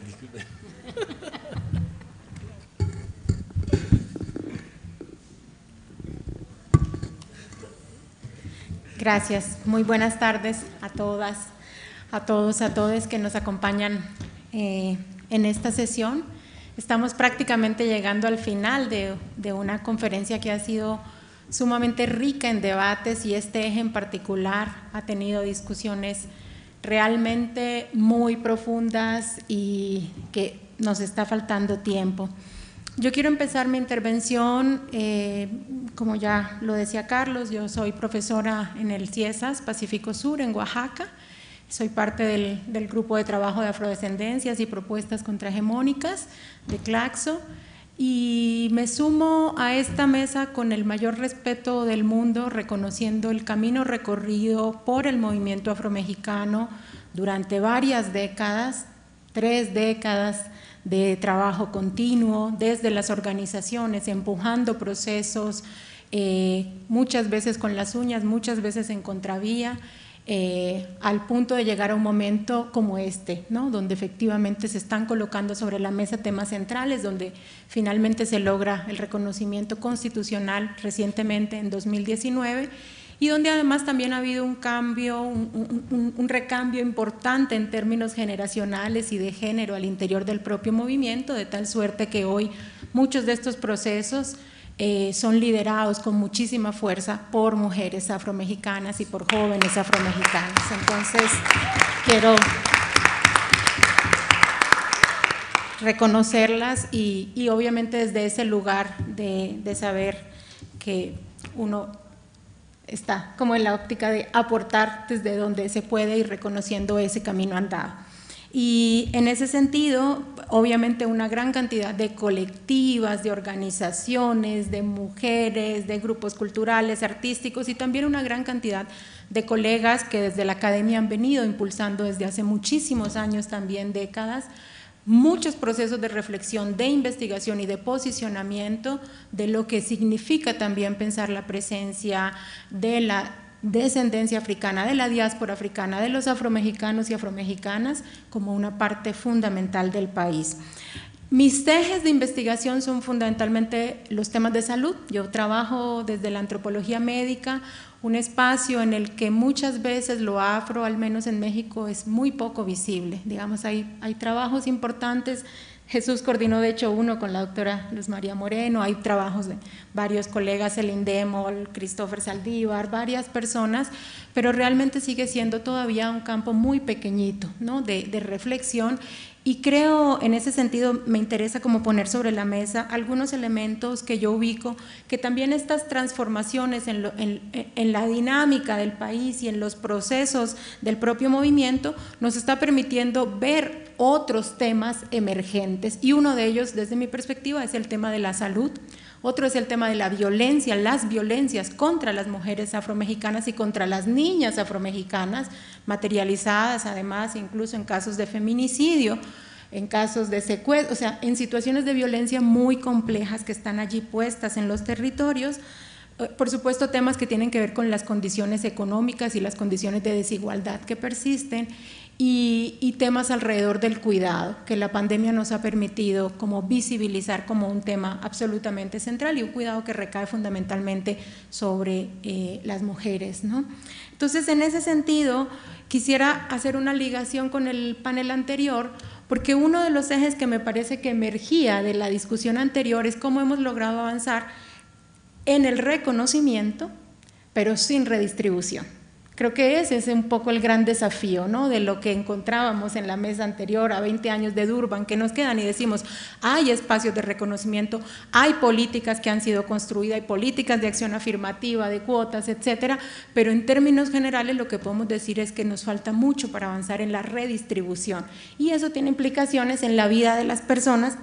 Gracias. Muy buenas tardes a todas, a todos, a todes que nos acompañan en esta sesión. Estamos prácticamente llegando al final de una conferencia que ha sido sumamente rica en debates, y este eje en particular ha tenido discusiones realmente muy profundas y que nos está faltando tiempo. Yo quiero empezar mi intervención, como ya lo decía Carlos, yo soy profesora en el CIESAS Pacífico Sur en Oaxaca, soy parte del grupo de trabajo de afrodescendencias y propuestas contrahegemónicas de CLACSO, y me sumo a esta mesa con el mayor respeto del mundo, reconociendo el camino recorrido por el movimiento afromexicano durante varias décadas, 3 décadas de trabajo continuo desde las organizaciones, empujando procesos, muchas veces con las uñas, muchas veces en contravía, al punto de llegar a un momento como este, ¿no? Donde efectivamente se están colocando sobre la mesa temas centrales, donde finalmente se logra el reconocimiento constitucional recientemente en 2019, y donde además también ha habido un cambio, un recambio importante en términos generacionales y de género al interior del propio movimiento, de tal suerte que hoy muchos de estos procesos son liderados con muchísima fuerza por mujeres afromexicanas y por jóvenes afromexicanos. Entonces, quiero reconocerlas y obviamente desde ese lugar de saber que uno está como en la óptica de aportar desde donde se puede y reconociendo ese camino andado. Y en ese sentido, obviamente una gran cantidad de colectivas, de organizaciones, de mujeres, de grupos culturales, artísticos y también una gran cantidad de colegas que desde la academia han venido impulsando desde hace muchísimos años, también décadas, muchos procesos de reflexión, de investigación y de posicionamiento de lo que significa también pensar la presencia de la descendencia africana, de la diáspora africana, de los afromexicanos y afromexicanas como una parte fundamental del país. Mis ejes de investigación son fundamentalmente los temas de salud. Yo trabajo desde la antropología médica, un espacio en el que muchas veces lo afro, al menos en México, es muy poco visible. Digamos, hay trabajos importantes. Jesús coordinó de hecho uno con la doctora Luz María Moreno, hay trabajos de varios colegas, el Indemol, Christopher Saldívar, varias personas, pero realmente sigue siendo todavía un campo muy pequeñito, ¿no?, de reflexión. Y creo, en ese sentido, me interesa como poner sobre la mesa algunos elementos que yo ubico, que también estas transformaciones en la dinámica del país y en los procesos del propio movimiento nos está permitiendo ver otros temas emergentes. Y uno de ellos, desde mi perspectiva, es el tema de la salud. Otro es el tema de la violencia, las violencias contra las mujeres afromexicanas y contra las niñas afromexicanas, materializadas además incluso en casos de feminicidio, en casos de secuestro, o sea, en situaciones de violencia muy complejas que están allí puestas en los territorios. Por supuesto, temas que tienen que ver con las condiciones económicas y las condiciones de desigualdad que persisten, y temas alrededor del cuidado, que la pandemia nos ha permitido como visibilizar como un tema absolutamente central y un cuidado que recae fundamentalmente sobre las mujeres, ¿no? Entonces, en ese sentido, quisiera hacer una ligación con el panel anterior, porque uno de los ejes que me parece que emergía de la discusión anterior es cómo hemos logrado avanzar en el reconocimiento, pero sin redistribución. Creo que ese es un poco el gran desafío, ¿no?, de lo que encontrábamos en la mesa anterior a 20 años de Durban, que nos quedan y decimos, hay espacios de reconocimiento, hay políticas que han sido construidas, hay políticas de acción afirmativa, de cuotas, etcétera, pero en términos generales lo que podemos decir es que nos falta mucho para avanzar en la redistribución, y eso tiene implicaciones en la vida de las personas,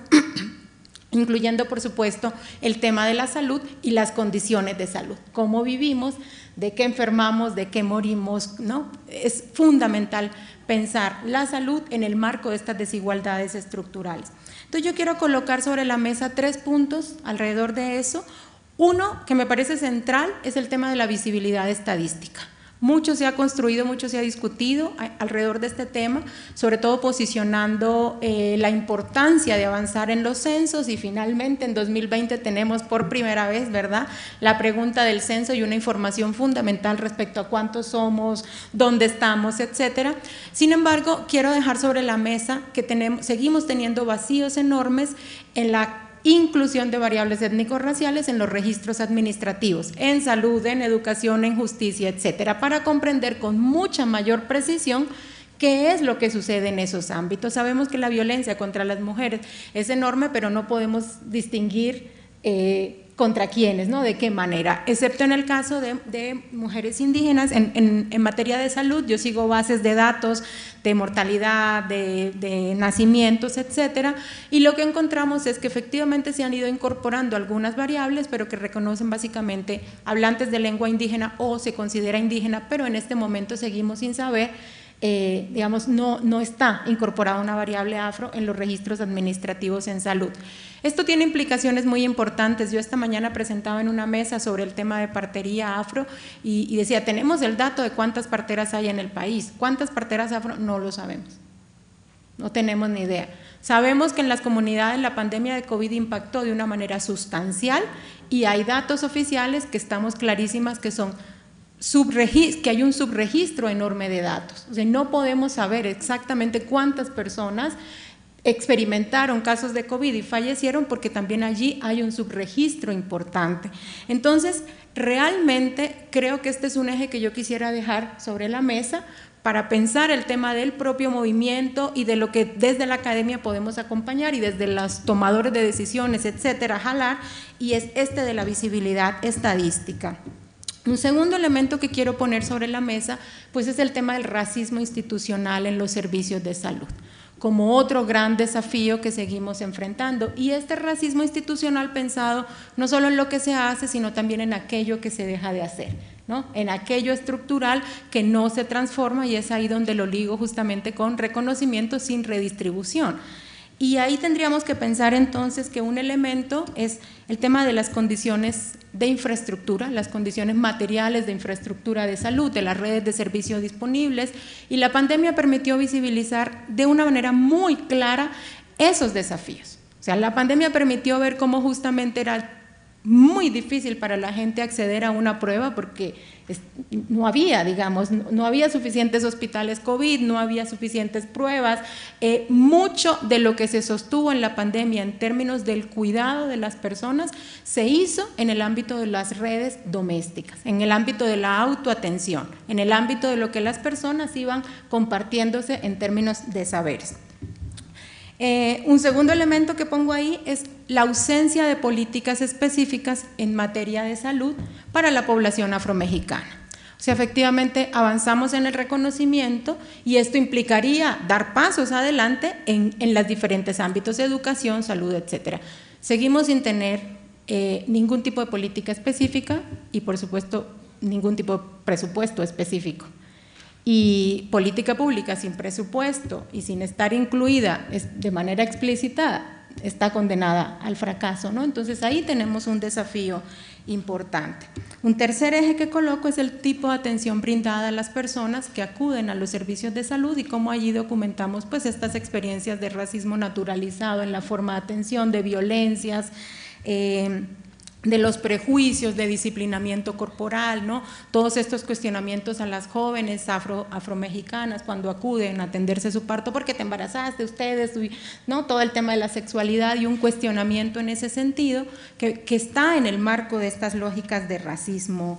incluyendo, por supuesto, el tema de la salud y las condiciones de salud, cómo vivimos, de qué enfermamos, de qué morimos, ¿no? Es fundamental pensar la salud en el marco de estas desigualdades estructurales. Entonces yo quiero colocar sobre la mesa 3 puntos alrededor de eso. Uno que me parece central es el tema de la visibilidad estadística. Mucho se ha construido, mucho se ha discutido alrededor de este tema, sobre todo posicionando la importancia de avanzar en los censos, y finalmente en 2020 tenemos por primera vez, ¿verdad?, la pregunta del censo y una información fundamental respecto a cuántos somos, dónde estamos, etcétera. Sin embargo, quiero dejar sobre la mesa que seguimos teniendo vacíos enormes en la inclusión de variables étnico-raciales en los registros administrativos, en salud, en educación, en justicia, etcétera, para comprender con mucha mayor precisión qué es lo que sucede en esos ámbitos. Sabemos que la violencia contra las mujeres es enorme, pero no podemos distinguir contra quiénes, ¿no?, de qué manera, excepto en el caso de mujeres indígenas. En materia de salud yo sigo bases de datos de mortalidad, de nacimientos, etcétera, y lo que encontramos es que efectivamente se han ido incorporando algunas variables, pero que reconocen básicamente hablantes de lengua indígena o se considera indígena, pero en este momento seguimos sin saber, digamos, no está incorporada una variable afro en los registros administrativos en salud. Esto tiene implicaciones muy importantes. Yo esta mañana presentaba en una mesa sobre el tema de partería afro y decía, tenemos el dato de cuántas parteras hay en el país. ¿Cuántas parteras afro? No lo sabemos, no tenemos ni idea. Sabemos que en las comunidades la pandemia de COVID impactó de una manera sustancial y hay datos oficiales que estamos clarísimas que son que hay un subregistro enorme de datos. O sea, no podemos saber exactamente cuántas personas experimentaron casos de COVID y fallecieron, porque también allí hay un subregistro importante. Entonces, realmente creo que este es un eje que yo quisiera dejar sobre la mesa para pensar el tema del propio movimiento y de lo que desde la academia podemos acompañar y desde los tomadores de decisiones, etcétera, jalar, y es este de la visibilidad estadística. Un segundo elemento que quiero poner sobre la mesa, pues es el tema del racismo institucional en los servicios de salud. como otro gran desafío que seguimos enfrentando. Y este racismo institucional pensado no solo en lo que se hace, sino también en aquello que se deja de hacer, ¿no? En aquello estructural que no se transforma, y es ahí donde lo ligo justamente con reconocimiento sin redistribución. Y ahí tendríamos que pensar entonces que un elemento es el tema de las condiciones de infraestructura, las condiciones materiales de infraestructura de salud, de las redes de servicios disponibles, y la pandemia permitió visibilizar de una manera muy clara esos desafíos. O sea, la pandemia permitió ver cómo justamente era muy difícil para la gente acceder a una prueba porque no había, digamos, no había suficientes hospitales COVID, no había suficientes pruebas. Mucho de lo que se sostuvo en la pandemia en términos del cuidado de las personas se hizo en el ámbito de las redes domésticas, en el ámbito de la autoatención, en el ámbito de lo que las personas iban compartiéndose en términos de saberes. Un segundo elemento que pongo ahí es la ausencia de políticas específicas en materia de salud para la población afromexicana. O sea, efectivamente avanzamos en el reconocimiento y esto implicaría dar pasos adelante en los diferentes ámbitos de educación, salud, etcétera. Seguimos sin tener ningún tipo de política específica y, por supuesto, ningún tipo de presupuesto específico. Y política pública sin presupuesto y sin estar incluida de manera explícita está condenada al fracaso, ¿no? Entonces ahí tenemos un desafío importante. Un tercer eje que coloco es el tipo de atención brindada a las personas que acuden a los servicios de salud y cómo allí documentamos pues estas experiencias de racismo naturalizado en la forma de atención, de violencias, de los prejuicios, de disciplinamiento corporal, ¿no? Todos estos cuestionamientos a las jóvenes afromexicanas cuando acuden a atenderse su parto, porque te embarazaste ustedes, ¿no? Todo el tema de la sexualidad y un cuestionamiento en ese sentido que está en el marco de estas lógicas de racismo.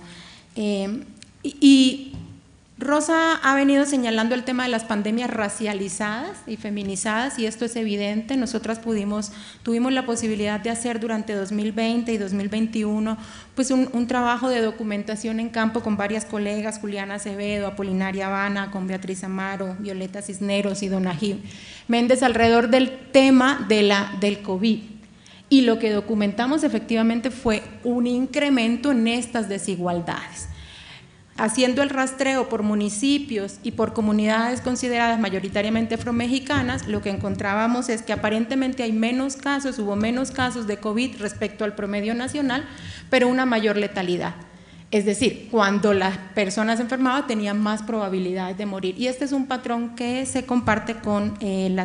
Y Rosa ha venido señalando el tema de las pandemias racializadas y feminizadas, y esto es evidente. Nosotras tuvimos la posibilidad de hacer durante 2020 y 2021 pues un trabajo de documentación en campo con varias colegas, Juliana Acevedo, Apolinaria Habana, con Beatriz Amaro, Violeta Cisneros y Donají Méndez alrededor del tema del COVID. Y lo que documentamos efectivamente fue un incremento en estas desigualdades. Haciendo el rastreo por municipios y por comunidades consideradas mayoritariamente afromexicanas, lo que encontrábamos es que aparentemente hubo menos casos de COVID respecto al promedio nacional, pero una mayor letalidad. Es decir, cuando las personas se enfermaban tenían más probabilidades de morir. Y este es un patrón que se comparte con,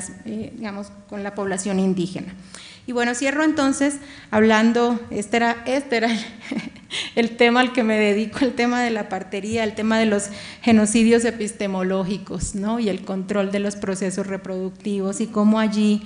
con la población indígena. Y bueno, cierro entonces hablando, este era el tema al que me dedico, el tema de la partería, el tema de los genocidios epistemológicos, ¿no? Y el control de los procesos reproductivos y cómo allí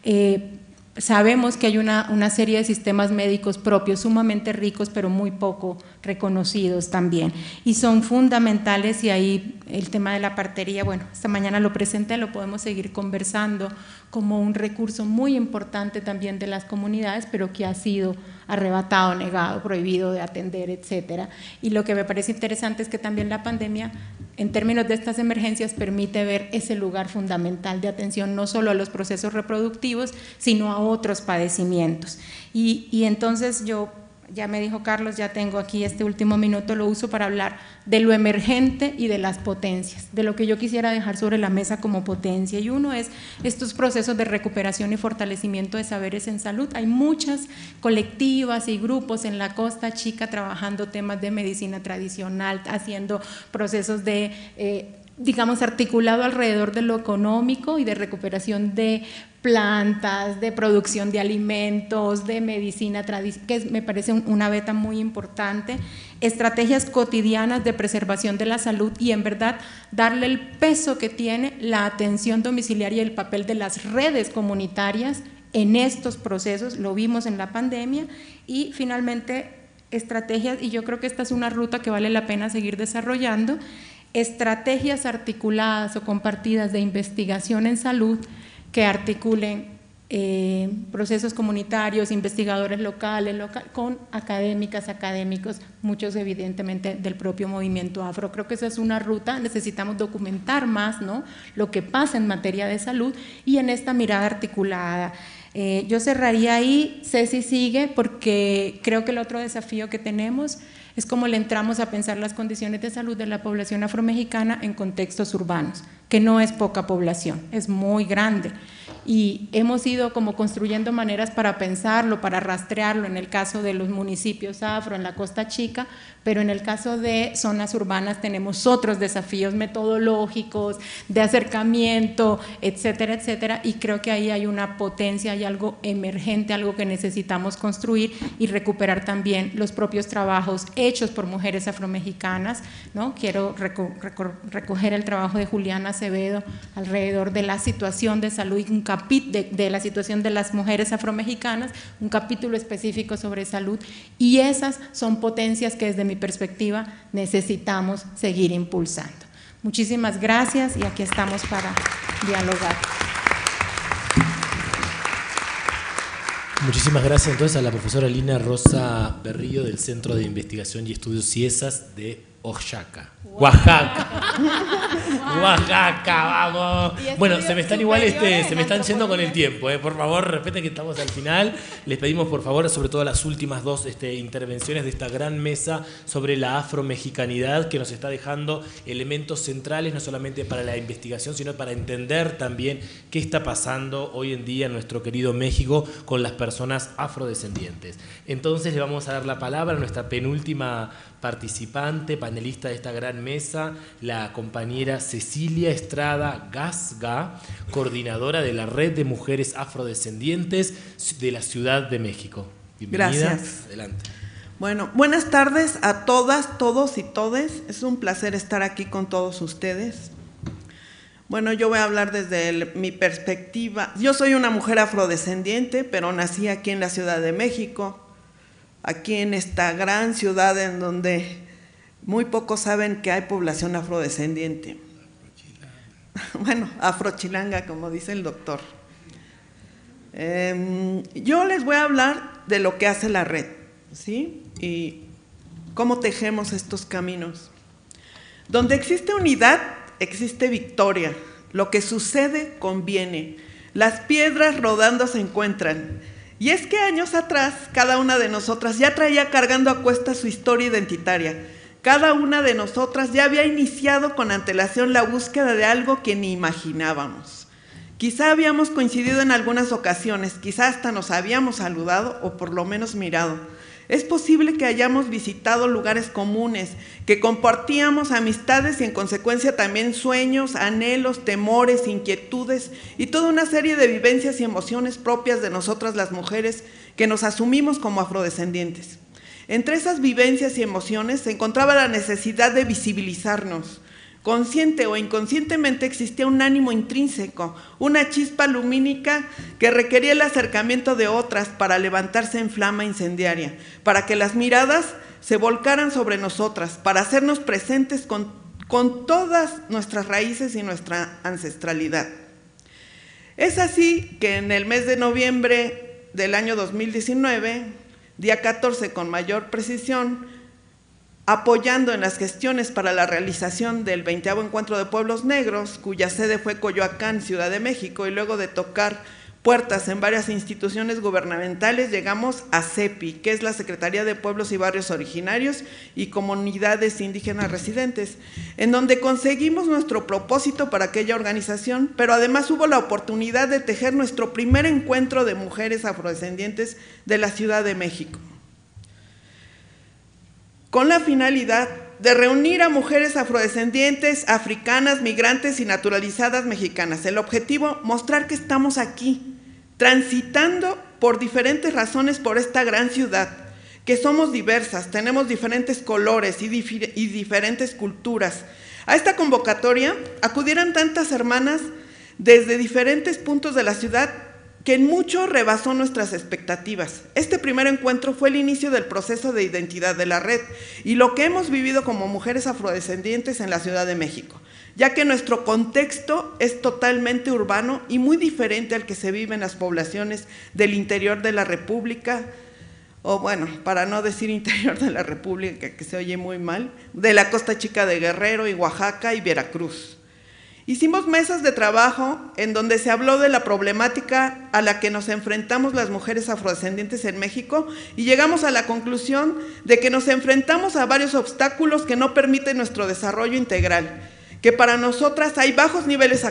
sabemos que hay una serie de sistemas médicos propios sumamente ricos, pero muy poco reconocidos también. Y son fundamentales, y ahí el tema de la partería, bueno, esta mañana lo presenté, lo podemos seguir conversando como un recurso muy importante también de las comunidades, pero que ha sido arrebatado, negado, prohibido de atender, etcétera. Y lo que me parece interesante es que también la pandemia, en términos de estas emergencias, permite ver ese lugar fundamental de atención no solo a los procesos reproductivos, sino a otros padecimientos. Y entonces yo, ya me dijo Carlos, ya tengo aquí este último minuto, lo uso para hablar de lo emergente y de las potencias, de lo que yo quisiera dejar sobre la mesa como potencia. Y uno es estos procesos de recuperación y fortalecimiento de saberes en salud. Hay muchas colectivas y grupos en la Costa Chica trabajando temas de medicina tradicional, haciendo procesos de digamos, articulado alrededor de lo económico y de recuperación de plantas, de producción de alimentos, de medicina tradicional, que me parece una beta muy importante, estrategias cotidianas de preservación de la salud y en verdad darle el peso que tiene la atención domiciliaria y el papel de las redes comunitarias en estos procesos, lo vimos en la pandemia. Y finalmente estrategias, y yo creo que esta es una ruta que vale la pena seguir desarrollando, estrategias articuladas o compartidas de investigación en salud que articulen procesos comunitarios, investigadores locales, con académicas, académicos, muchos evidentemente del propio movimiento afro. Creo que esa es una ruta, necesitamos documentar más, ¿no?, lo que pasa en materia de salud y en esta mirada articulada. Yo cerraría ahí, Ceci sigue, porque creo que el otro desafío que tenemos es cómo le entramos a pensar las condiciones de salud de la población afromexicana en contextos urbanos, que no es poca población, es muy grande. Y hemos ido como construyendo maneras para pensarlo, para rastrearlo, en el caso de los municipios afro, en la Costa Chica, pero en el caso de zonas urbanas tenemos otros desafíos metodológicos, de acercamiento, etcétera, etcétera, y creo que ahí hay una potencia, hay algo emergente, algo que necesitamos construir y recuperar también los propios trabajos hechos por mujeres afromexicanas, ¿no? Quiero recoger el trabajo de Juliana Acevedo alrededor de la situación de salud, de la situación de las mujeres afromexicanas, un capítulo específico sobre salud, y esas son potencias que desde mi perspectiva necesitamos seguir impulsando. Muchísimas gracias y aquí estamos para dialogar. Muchísimas gracias entonces a la profesora Lina Rosa Berrío del Centro de Investigación y Estudios CIESAS de Oaxaca. Oaxaca, vamos. Bueno, se me están igual, se me están yendo con el tiempo, por favor, respeten que estamos al final. Les pedimos por favor, sobre todo las últimas dos intervenciones de esta gran mesa sobre la afromexicanidad, que nos está dejando elementos centrales no solamente para la investigación, sino para entender también qué está pasando hoy en día en nuestro querido México con las personas afrodescendientes. Entonces le vamos a dar la palabra a nuestra penúltima participante, panelista de esta gran mesa, la compañera Cecilia Estrada Gasga, coordinadora de la Red de Mujeres Afrodescendientes de la Ciudad de México. Bienvenida. Gracias. Adelante. Bueno, buenas tardes a todas, todos y todes. Es un placer estar aquí con todos ustedes. Bueno, yo voy a hablar desde mi perspectiva. Yo soy una mujer afrodescendiente, pero nací aquí en la Ciudad de México, aquí en esta gran ciudad en donde muy pocos saben que hay población afrodescendiente. Bueno, afrochilanga, como dice el doctor. Yo les voy a hablar de lo que hace la red, ¿sí? Y cómo tejemos estos caminos. Donde existe unidad, existe victoria. Lo que sucede conviene. Las piedras rodando se encuentran. Y es que años atrás, cada una de nosotras ya traía cargando a cuestas su historia identitaria. Cada una de nosotras ya había iniciado con antelación la búsqueda de algo que ni imaginábamos. Quizá habíamos coincidido en algunas ocasiones, quizá hasta nos habíamos saludado o por lo menos mirado. Es posible que hayamos visitado lugares comunes, que compartíamos amistades y en consecuencia también sueños, anhelos, temores, inquietudes y toda una serie de vivencias y emociones propias de nosotras las mujeres que nos asumimos como afrodescendientes. Entre esas vivencias y emociones se encontraba la necesidad de visibilizarnos. Consciente o inconscientemente existía un ánimo intrínseco, una chispa lumínica que requería el acercamiento de otras para levantarse en flama incendiaria, para que las miradas se volcaran sobre nosotras, para hacernos presentes con todas nuestras raíces y nuestra ancestralidad. Es así que en el mes de noviembre del año 2019, día 14 con mayor precisión, apoyando en las gestiones para la realización del 20º Encuentro de Pueblos Negros, cuya sede fue Coyoacán, Ciudad de México, y luego de tocar puertas en varias instituciones gubernamentales, llegamos a CEPI, que es la Secretaría de Pueblos y Barrios Originarios y Comunidades Indígenas Residentes, en donde conseguimos nuestro propósito para aquella organización, pero además hubo la oportunidad de tejer nuestro primer encuentro de mujeres afrodescendientes de la Ciudad de México, con la finalidad de reunir a mujeres afrodescendientes, africanas, migrantes y naturalizadas mexicanas. El objetivo, mostrar que estamos aquí, transitando por diferentes razones por esta gran ciudad, que somos diversas, tenemos diferentes colores y diferentes culturas. A esta convocatoria acudieron tantas hermanas desde diferentes puntos de la ciudad que en mucho rebasó nuestras expectativas. Este primer encuentro fue el inicio del proceso de identidad de la red y lo que hemos vivido como mujeres afrodescendientes en la Ciudad de México. ya que nuestro contexto es totalmente urbano y muy diferente al que se vive en las poblaciones del interior de la República, o bueno, para no decir interior de la República, que se oye muy mal, de la Costa Chica de Guerrero y Oaxaca y Veracruz. Hicimos mesas de trabajo en donde se habló de la problemática a la que nos enfrentamos las mujeres afrodescendientes en México y llegamos a la conclusión de que nos enfrentamos a varios obstáculos que no permiten nuestro desarrollo integral, que para nosotras hay bajos niveles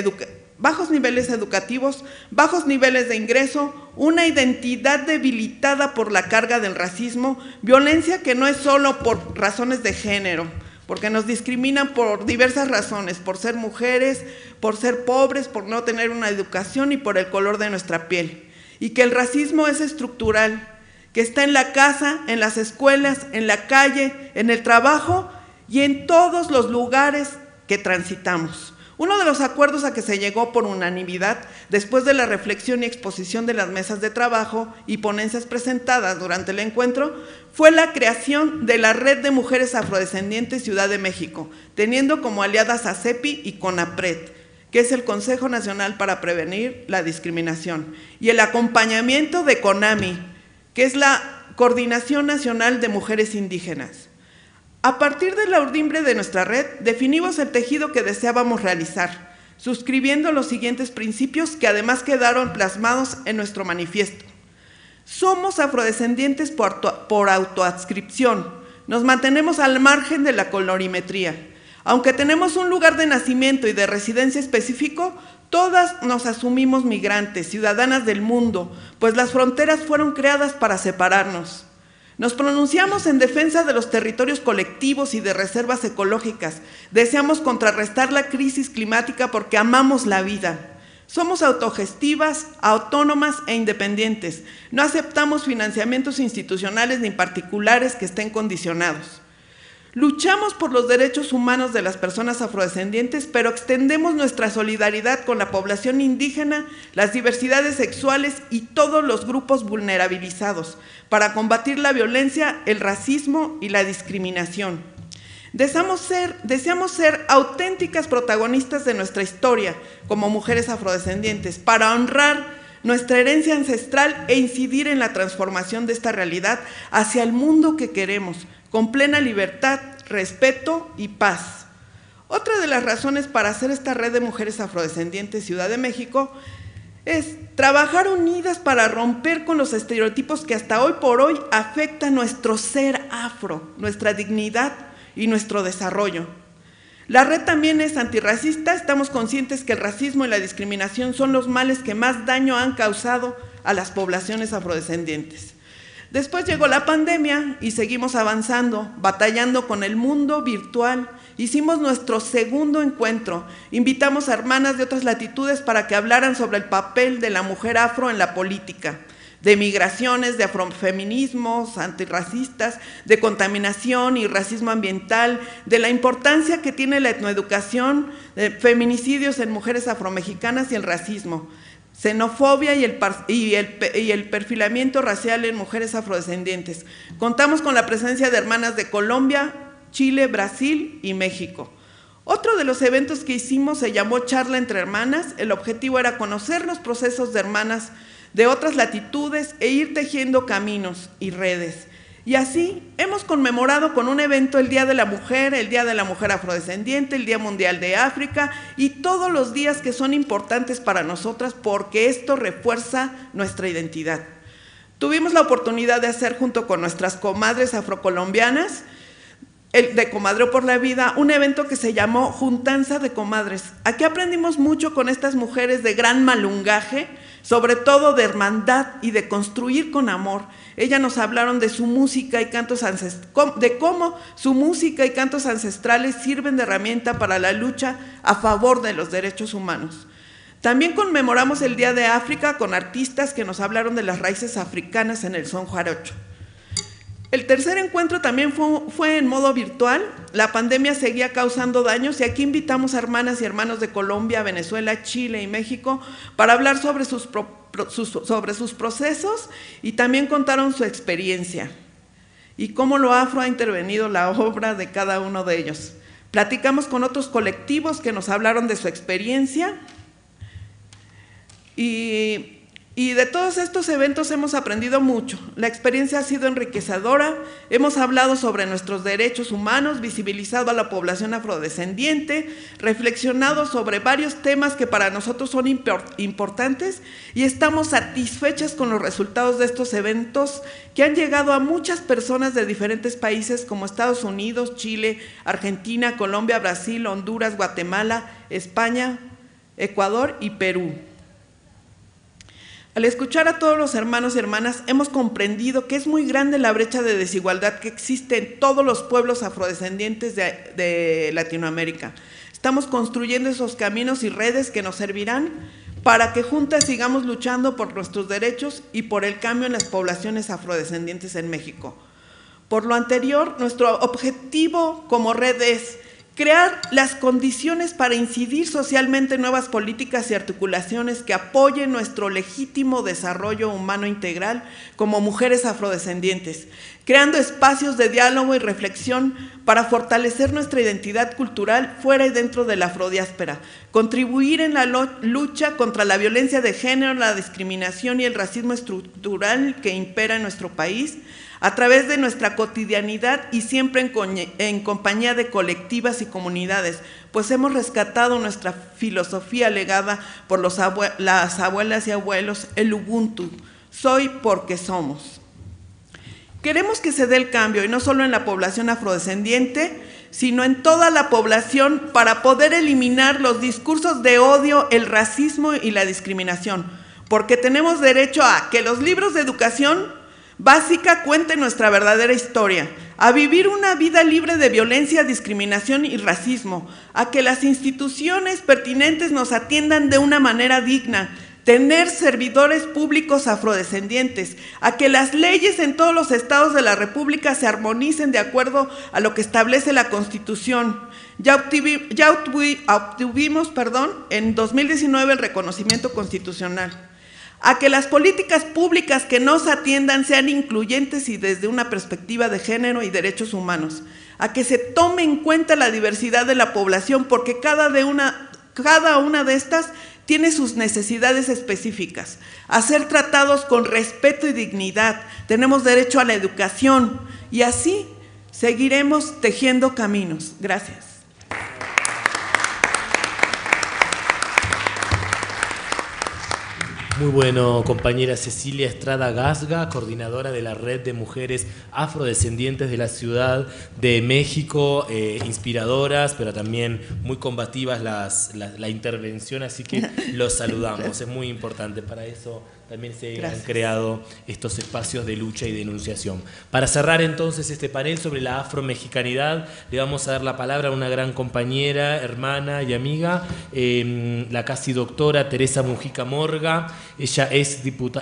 educativos, bajos niveles de ingreso, una identidad debilitada por la carga del racismo, violencia que no es solo por razones de género, porque nos discriminan por diversas razones, por ser mujeres, por ser pobres, por no tener una educación y por el color de nuestra piel. Y que el racismo es estructural, que está en la casa, en las escuelas, en la calle, en el trabajo y en todos los lugares que transitamos. Uno de los acuerdos a que se llegó por unanimidad, después de la reflexión y exposición de las mesas de trabajo y ponencias presentadas durante el encuentro, fue la creación de la Red de Mujeres Afrodescendientes Ciudad de México, teniendo como aliadas a CEPI y CONAPRED, que es el Consejo Nacional para Prevenir la Discriminación, y el acompañamiento de CONAMI, que es la Coordinación Nacional de Mujeres Indígenas. A partir de la urdimbre de nuestra red, definimos el tejido que deseábamos realizar, suscribiendo los siguientes principios que además quedaron plasmados en nuestro manifiesto. Somos afrodescendientes por autoadscripción, nos mantenemos al margen de la colorimetría. Aunque tenemos un lugar de nacimiento y de residencia específico, todas nos asumimos migrantes, ciudadanas del mundo, pues las fronteras fueron creadas para separarnos. Nos pronunciamos en defensa de los territorios colectivos y de reservas ecológicas. Deseamos contrarrestar la crisis climática porque amamos la vida. Somos autogestivas, autónomas e independientes. No aceptamos financiamientos institucionales ni particulares que estén condicionados. Luchamos por los derechos humanos de las personas afrodescendientes, pero extendemos nuestra solidaridad con la población indígena, las diversidades sexuales y todos los grupos vulnerabilizados para combatir la violencia, el racismo y la discriminación. Deseamos ser auténticas protagonistas de nuestra historia como mujeres afrodescendientes para honrar nuestra herencia ancestral e incidir en la transformación de esta realidad hacia el mundo que queremos, con plena libertad, respeto y paz. Otra de las razones para hacer esta red de mujeres afrodescendientes Ciudad de México es trabajar unidas para romper con los estereotipos que hasta hoy por hoy afectan nuestro ser afro, nuestra dignidad y nuestro desarrollo. La red también es antirracista, estamos conscientes que el racismo y la discriminación son los males que más daño han causado a las poblaciones afrodescendientes. Después llegó la pandemia y seguimos avanzando, batallando con el mundo virtual. Hicimos nuestro segundo encuentro, invitamos a hermanas de otras latitudes para que hablaran sobre el papel de la mujer afro en la política, de migraciones, de afrofeminismos, antirracistas, de contaminación y racismo ambiental, de la importancia que tiene la etnoeducación, de feminicidios en mujeres afromexicanas y el racismo, xenofobia y el perfilamiento racial en mujeres afrodescendientes. Contamos con la presencia de hermanas de Colombia, Chile, Brasil y México. Otro de los eventos que hicimos se llamó Charla entre Hermanas. El objetivo era conocer los procesos de hermanas de otras latitudes e ir tejiendo caminos y redes. Y así hemos conmemorado con un evento el Día de la Mujer, el Día de la Mujer Afrodescendiente, el Día Mundial de África y todos los días que son importantes para nosotras porque esto refuerza nuestra identidad. Tuvimos la oportunidad de hacer junto con nuestras comadres afrocolombianas, de Comadreo por la Vida, un evento que se llamó Juntanza de Comadres. Aquí aprendimos mucho con estas mujeres de gran malungaje, sobre todo de hermandad y de construir con amor. Ellas nos hablaron de su música y cantos de cómo su música y cantos ancestrales sirven de herramienta para la lucha a favor de los derechos humanos. También conmemoramos el Día de África con artistas que nos hablaron de las raíces africanas en el son jarocho. El tercer encuentro también fue en modo virtual. La pandemia seguía causando daños y aquí invitamos a hermanas y hermanos de Colombia, Venezuela, Chile y México para hablar sobre sus procesos y también contaron su experiencia y cómo lo afro ha intervenido la obra de cada uno de ellos. Platicamos con otros colectivos que nos hablaron de su experiencia y de todos estos eventos hemos aprendido mucho. La experiencia ha sido enriquecedora, hemos hablado sobre nuestros derechos humanos, visibilizado a la población afrodescendiente, reflexionado sobre varios temas que para nosotros son importantes y estamos satisfechas con los resultados de estos eventos que han llegado a muchas personas de diferentes países como Estados Unidos, Chile, Argentina, Colombia, Brasil, Honduras, Guatemala, España, Ecuador y Perú. Al escuchar a todos los hermanos y hermanas, hemos comprendido que es muy grande la brecha de desigualdad que existe en todos los pueblos afrodescendientes de Latinoamérica. Estamos construyendo esos caminos y redes que nos servirán para que juntas sigamos luchando por nuestros derechos y por el cambio en las poblaciones afrodescendientes en México. Por lo anterior, nuestro objetivo como red es crear las condiciones para incidir socialmente en nuevas políticas y articulaciones que apoyen nuestro legítimo desarrollo humano integral como mujeres afrodescendientes, creando espacios de diálogo y reflexión para fortalecer nuestra identidad cultural fuera y dentro de la afrodiáspora, contribuir en la lucha contra la violencia de género, la discriminación y el racismo estructural que impera en nuestro país, a través de nuestra cotidianidad y siempre en compañía de colectivas y comunidades, pues hemos rescatado nuestra filosofía legada por las abuelas y abuelos, el Ubuntu, soy porque somos. Queremos que se dé el cambio, y no solo en la población afrodescendiente, sino en toda la población para poder eliminar los discursos de odio, el racismo y la discriminación, porque tenemos derecho a que los libros de educación básica cuente nuestra verdadera historia, a vivir una vida libre de violencia, discriminación y racismo, a que las instituciones pertinentes nos atiendan de una manera digna, tener servidores públicos afrodescendientes, a que las leyes en todos los estados de la República se armonicen de acuerdo a lo que establece la Constitución. Ya obtuvimos en 2019 el reconocimiento constitucional. A que las políticas públicas que nos atiendan sean incluyentes y desde una perspectiva de género y derechos humanos. A que se tome en cuenta la diversidad de la población porque cada una de estas tiene sus necesidades específicas. A ser tratados con respeto y dignidad. Tenemos derecho a la educación y así seguiremos tejiendo caminos. Gracias. Muy bueno, compañera Cecilia Estrada Gasga, coordinadora de la Red de Mujeres Afrodescendientes de la Ciudad de México, inspiradoras, pero también muy combativas la intervención, así que los saludamos, es muy importante, para eso también se han creado estos espacios de lucha y denunciación. Para cerrar entonces este panel sobre la afromexicanidad, le vamos a dar la palabra a una gran compañera, hermana y amiga, la casi doctora Teresa Mujica Morga. Ella es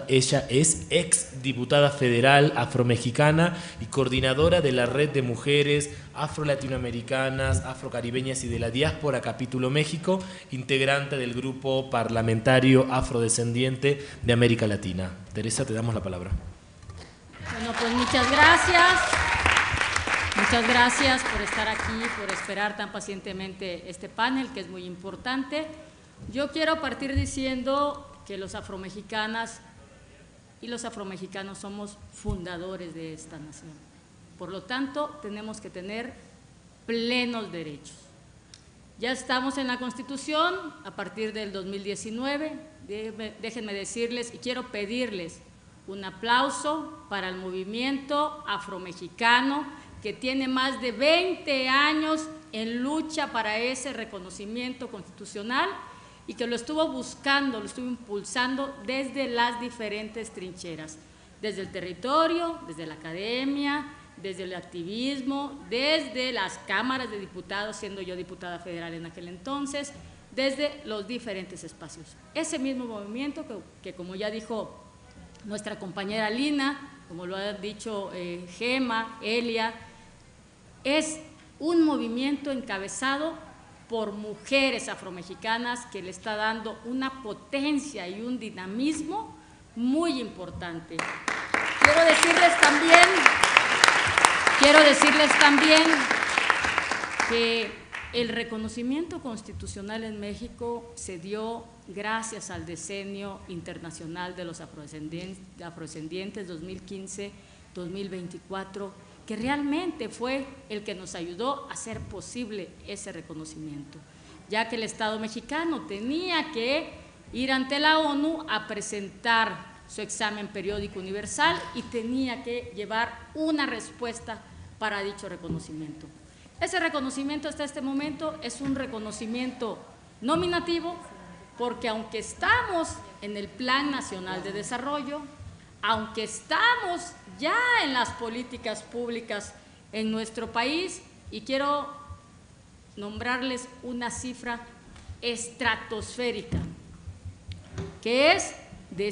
ex diputada federal afromexicana y coordinadora de la Red de Mujeres Afro-Latinoamericanas, Afrocaribeñas y de la Diáspora Capítulo México, integrante del grupo parlamentario afrodescendiente de América Latina. Teresa, te damos la palabra. Bueno, pues muchas gracias. Muchas gracias por estar aquí, por esperar tan pacientemente este panel, que es muy importante. Yo quiero partir diciendo que los afromexicanas y los afromexicanos somos fundadores de esta nación. Por lo tanto, tenemos que tener plenos derechos. Ya estamos en la Constitución a partir del 2019. Déjenme decirles y quiero pedirles un aplauso para el movimiento afromexicano que tiene más de 20 años en lucha para ese reconocimiento constitucional y que lo estuvo buscando, lo estuvo impulsando desde las diferentes trincheras, desde el territorio, desde la academia, desde el activismo, desde las cámaras de diputados, siendo yo diputada federal en aquel entonces, desde los diferentes espacios. Ese mismo movimiento que como ya dijo nuestra compañera Lina, como lo ha dicho Gema, Elia, es un movimiento encabezado por mujeres afromexicanas que le está dando una potencia y un dinamismo muy importante. Quiero decirles también que el reconocimiento constitucional en México se dio gracias al Decenio Internacional de los Afrodescendientes 2015-2024, que realmente fue el que nos ayudó a hacer posible ese reconocimiento, ya que el Estado mexicano tenía que ir ante la ONU a presentar su examen periódico universal y tenía que llevar una respuesta para dicho reconocimiento. Ese reconocimiento hasta este momento es un reconocimiento nominativo, porque aunque estamos en el Plan Nacional de Desarrollo, aunque estamos ya en las políticas públicas en nuestro país, y quiero nombrarles una cifra estratosférica, que es de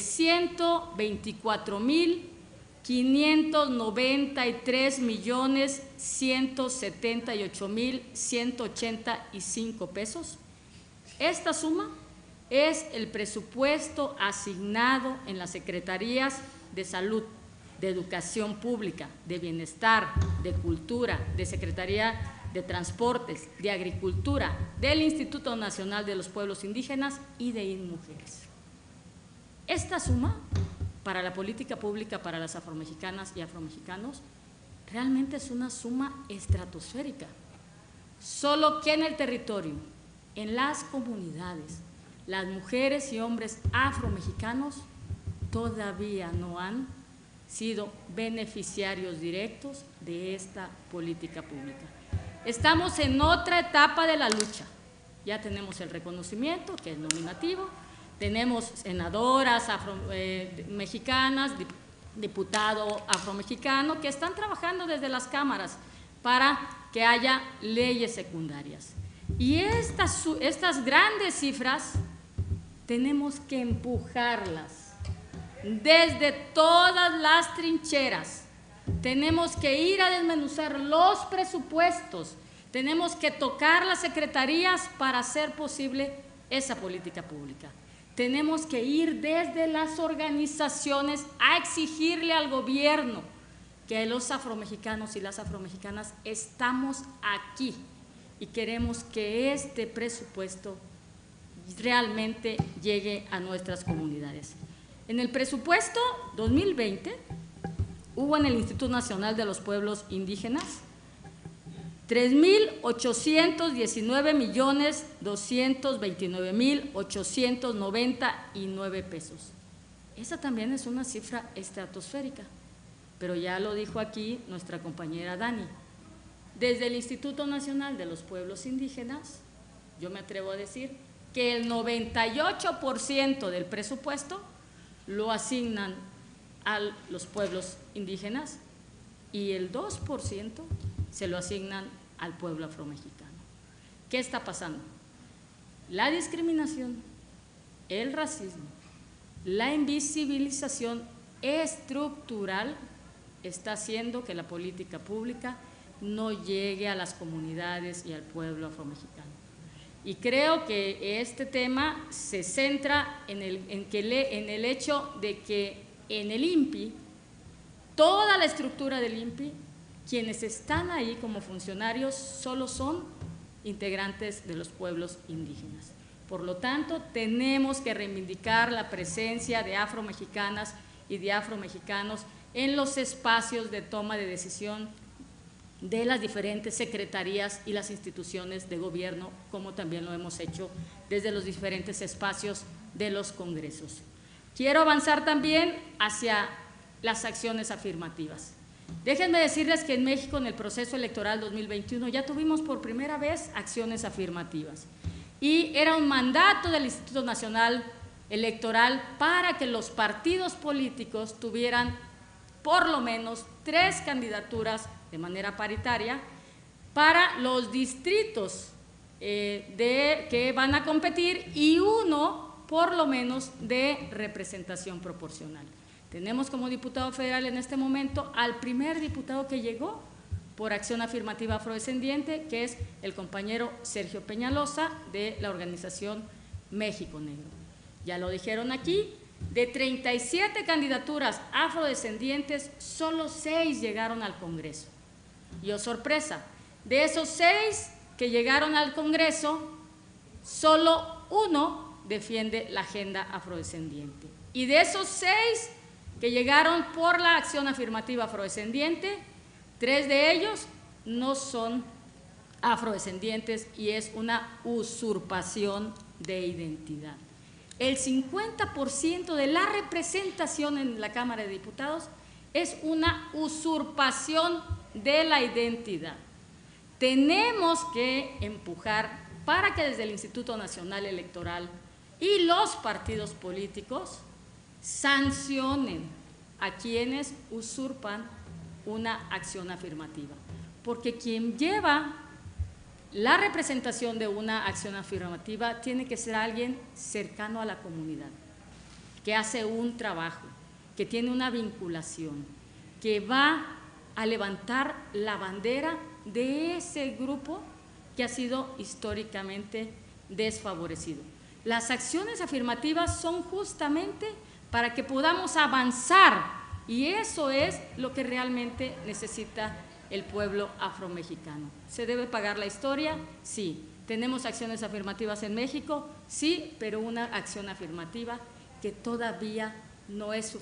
123.593.178.185 pesos. Esta suma es el presupuesto asignado en las Secretarías de Salud, de Educación Pública, de Bienestar, de Cultura, de Secretaría de Transportes, de Agricultura, del Instituto Nacional de los Pueblos Indígenas y de INMujeres. Esta suma para la política pública para las afromexicanas y afromexicanos realmente es una suma estratosférica. Solo que en el territorio, en las comunidades, las mujeres y hombres afromexicanos todavía no han sido beneficiarios directos de esta política pública. Estamos en otra etapa de la lucha. Ya tenemos el reconocimiento, que es nominativo, tenemos senadoras mexicanas, diputado afromexicano, que están trabajando desde las cámaras para que haya leyes secundarias. Y estas grandes cifras tenemos que empujarlas desde todas las trincheras. Tenemos que ir a desmenuzar los presupuestos, tenemos que tocar las secretarías para hacer posible esa política pública. Tenemos que ir desde las organizaciones a exigirle al gobierno que los afromexicanos y las afromexicanas estamos aquí y queremos que este presupuesto realmente llegue a nuestras comunidades. En el presupuesto 2020 hubo en el Instituto Nacional de los Pueblos Indígenas 3.819.229.899 pesos. Esa también es una cifra estratosférica, pero ya lo dijo aquí nuestra compañera Dani. Desde el Instituto Nacional de los Pueblos Indígenas, yo me atrevo a decir que el 98% del presupuesto lo asignan a los pueblos indígenas y el 2% se lo asignan al pueblo afromexicano. ¿Qué está pasando? La discriminación, el racismo, la invisibilización estructural está haciendo que la política pública no llegue a las comunidades y al pueblo afromexicano. Y creo que este tema se centra en el hecho de que en el INPI, toda la estructura del INPI, quienes están ahí como funcionarios solo son integrantes de los pueblos indígenas. Por lo tanto, tenemos que reivindicar la presencia de afromexicanas y de afromexicanos en los espacios de toma de decisión de las diferentes secretarías y las instituciones de gobierno, como también lo hemos hecho desde los diferentes espacios de los congresos. Quiero avanzar también hacia las acciones afirmativas. Déjenme decirles que en México, en el proceso electoral 2021, ya tuvimos por primera vez acciones afirmativas. Y era un mandato del Instituto Nacional Electoral para que los partidos políticos tuvieran por lo menos 3 candidaturas de manera paritaria para los distritos que van a competir y 1 por lo menos de representación proporcional. Tenemos como diputado federal en este momento al primer diputado que llegó por acción afirmativa afrodescendiente, que es el compañero Sergio Peñalosa de la organización México Negro. Ya lo dijeron aquí, de 37 candidaturas afrodescendientes, solo 6 llegaron al Congreso. Y oh sorpresa, de esos 6 que llegaron al Congreso, solo 1 defiende la agenda afrodescendiente. Y de esos 6 que llegaron por la acción afirmativa afrodescendiente, 3 de ellos no son afrodescendientes y es una usurpación de identidad. El 50% de la representación en la Cámara de Diputados es una usurpación de la identidad. Tenemos que empujar para que desde el Instituto Nacional Electoral y los partidos políticos sancionen a quienes usurpan una acción afirmativa, porque quien lleva la representación de una acción afirmativa tiene que ser alguien cercano a la comunidad, que hace un trabajo, que tiene una vinculación, que va a levantar la bandera de ese grupo que ha sido históricamente desfavorecido. Las acciones afirmativas son justamente para que podamos avanzar, y eso es lo que realmente necesita el pueblo afromexicano. ¿Se debe pagar la historia? Sí. ¿Tenemos acciones afirmativas en México? Sí, pero una acción afirmativa que todavía no es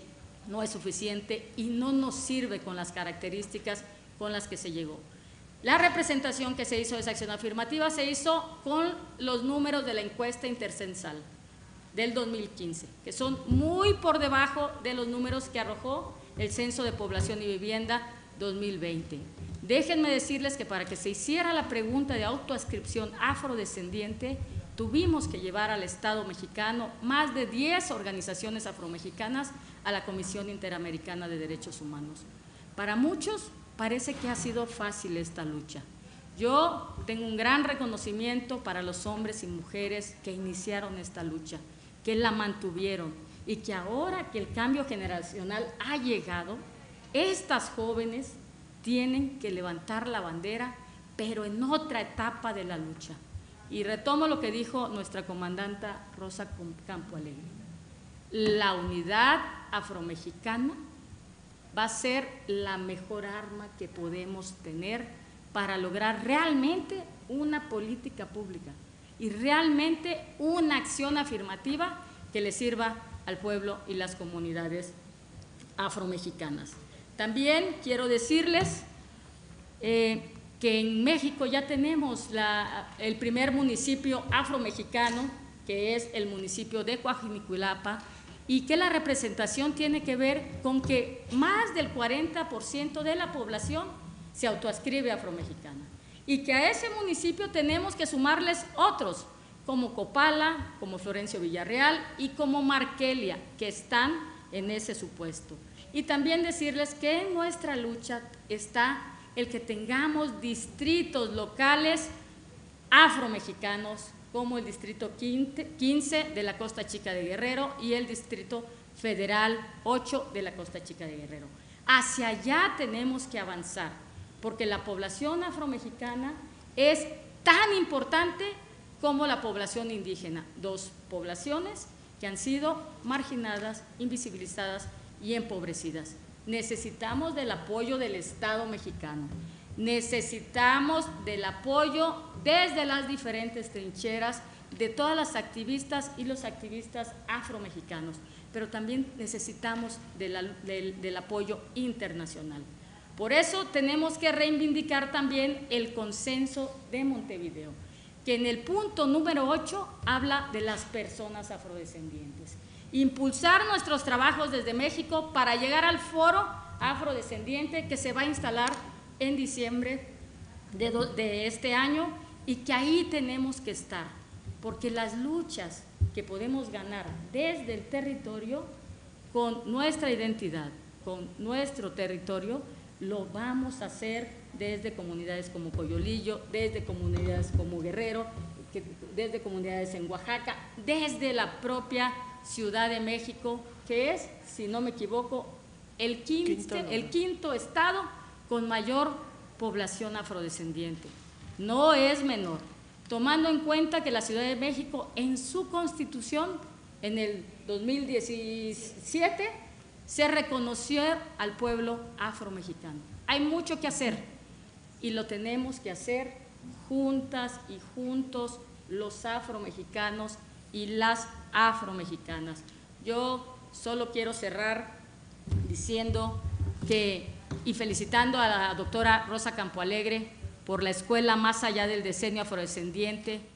suficiente y no nos sirve con las características con las que se llegó. La representación que se hizo de esa acción afirmativa se hizo con los números de la encuesta intercensal del 2015, que son muy por debajo de los números que arrojó el Censo de Población y Vivienda 2020. Déjenme decirles que para que se hiciera la pregunta de autoadscripción afrodescendiente, tuvimos que llevar al Estado mexicano más de 10 organizaciones afromexicanas a la Comisión Interamericana de Derechos Humanos. Para muchos parece que ha sido fácil esta lucha. Yo tengo un gran reconocimiento para los hombres y mujeres que iniciaron esta lucha, que la mantuvieron y que ahora que el cambio generacional ha llegado, estas jóvenes tienen que levantar la bandera, pero en otra etapa de la lucha. Y retomo lo que dijo nuestra comandanta Rosa Campo Alegre. La unidad afromexicana va a ser la mejor arma que podemos tener para lograr realmente una política pública y realmente una acción afirmativa que le sirva al pueblo y las comunidades afromexicanas. También quiero decirles que en México ya tenemos el primer municipio afromexicano, que es el municipio de Coajinicuilapa, y que la representación tiene que ver con que más del 40% de la población se autoadscribe afromexicana, y que a ese municipio tenemos que sumarles otros, como Copala, como Florencio Villarreal y como Marquelia, que están en ese supuesto. Y también decirles que en nuestra lucha está el que tengamos distritos locales afromexicanos, como el Distrito 15 de la Costa Chica de Guerrero y el Distrito Federal 8 de la Costa Chica de Guerrero. Hacia allá tenemos que avanzar, porque la población afromexicana es tan importante como la población indígena, dos poblaciones que han sido marginadas, invisibilizadas y empobrecidas. Necesitamos del apoyo del Estado mexicano, necesitamos del apoyo desde las diferentes trincheras de todas las activistas y los activistas afromexicanos, pero también necesitamos del apoyo internacional. Por eso tenemos que reivindicar también el consenso de Montevideo, que en el punto número 8 habla de las personas afrodescendientes. Impulsar nuestros trabajos desde México para llegar al foro afrodescendiente que se va a instalar en diciembre de este año, y que ahí tenemos que estar, porque las luchas que podemos ganar desde el territorio, con nuestra identidad, con nuestro territorio, lo vamos a hacer desde comunidades como Coyolillo, desde comunidades como Guerrero, desde comunidades en Oaxaca, desde la propia Ciudad de México, que es, si no me equivoco, el quinto estado con mayor población afrodescendiente. No es menor, tomando en cuenta que la Ciudad de México en su constitución, en el 2017, se reconoció al pueblo afromexicano. Hay mucho que hacer y lo tenemos que hacer juntas y juntos los afromexicanos y las afromexicanas. Yo solo quiero cerrar diciendo y felicitando a la doctora Rosa Campoalegre por la escuela Más Allá del Decenio Afrodescendiente,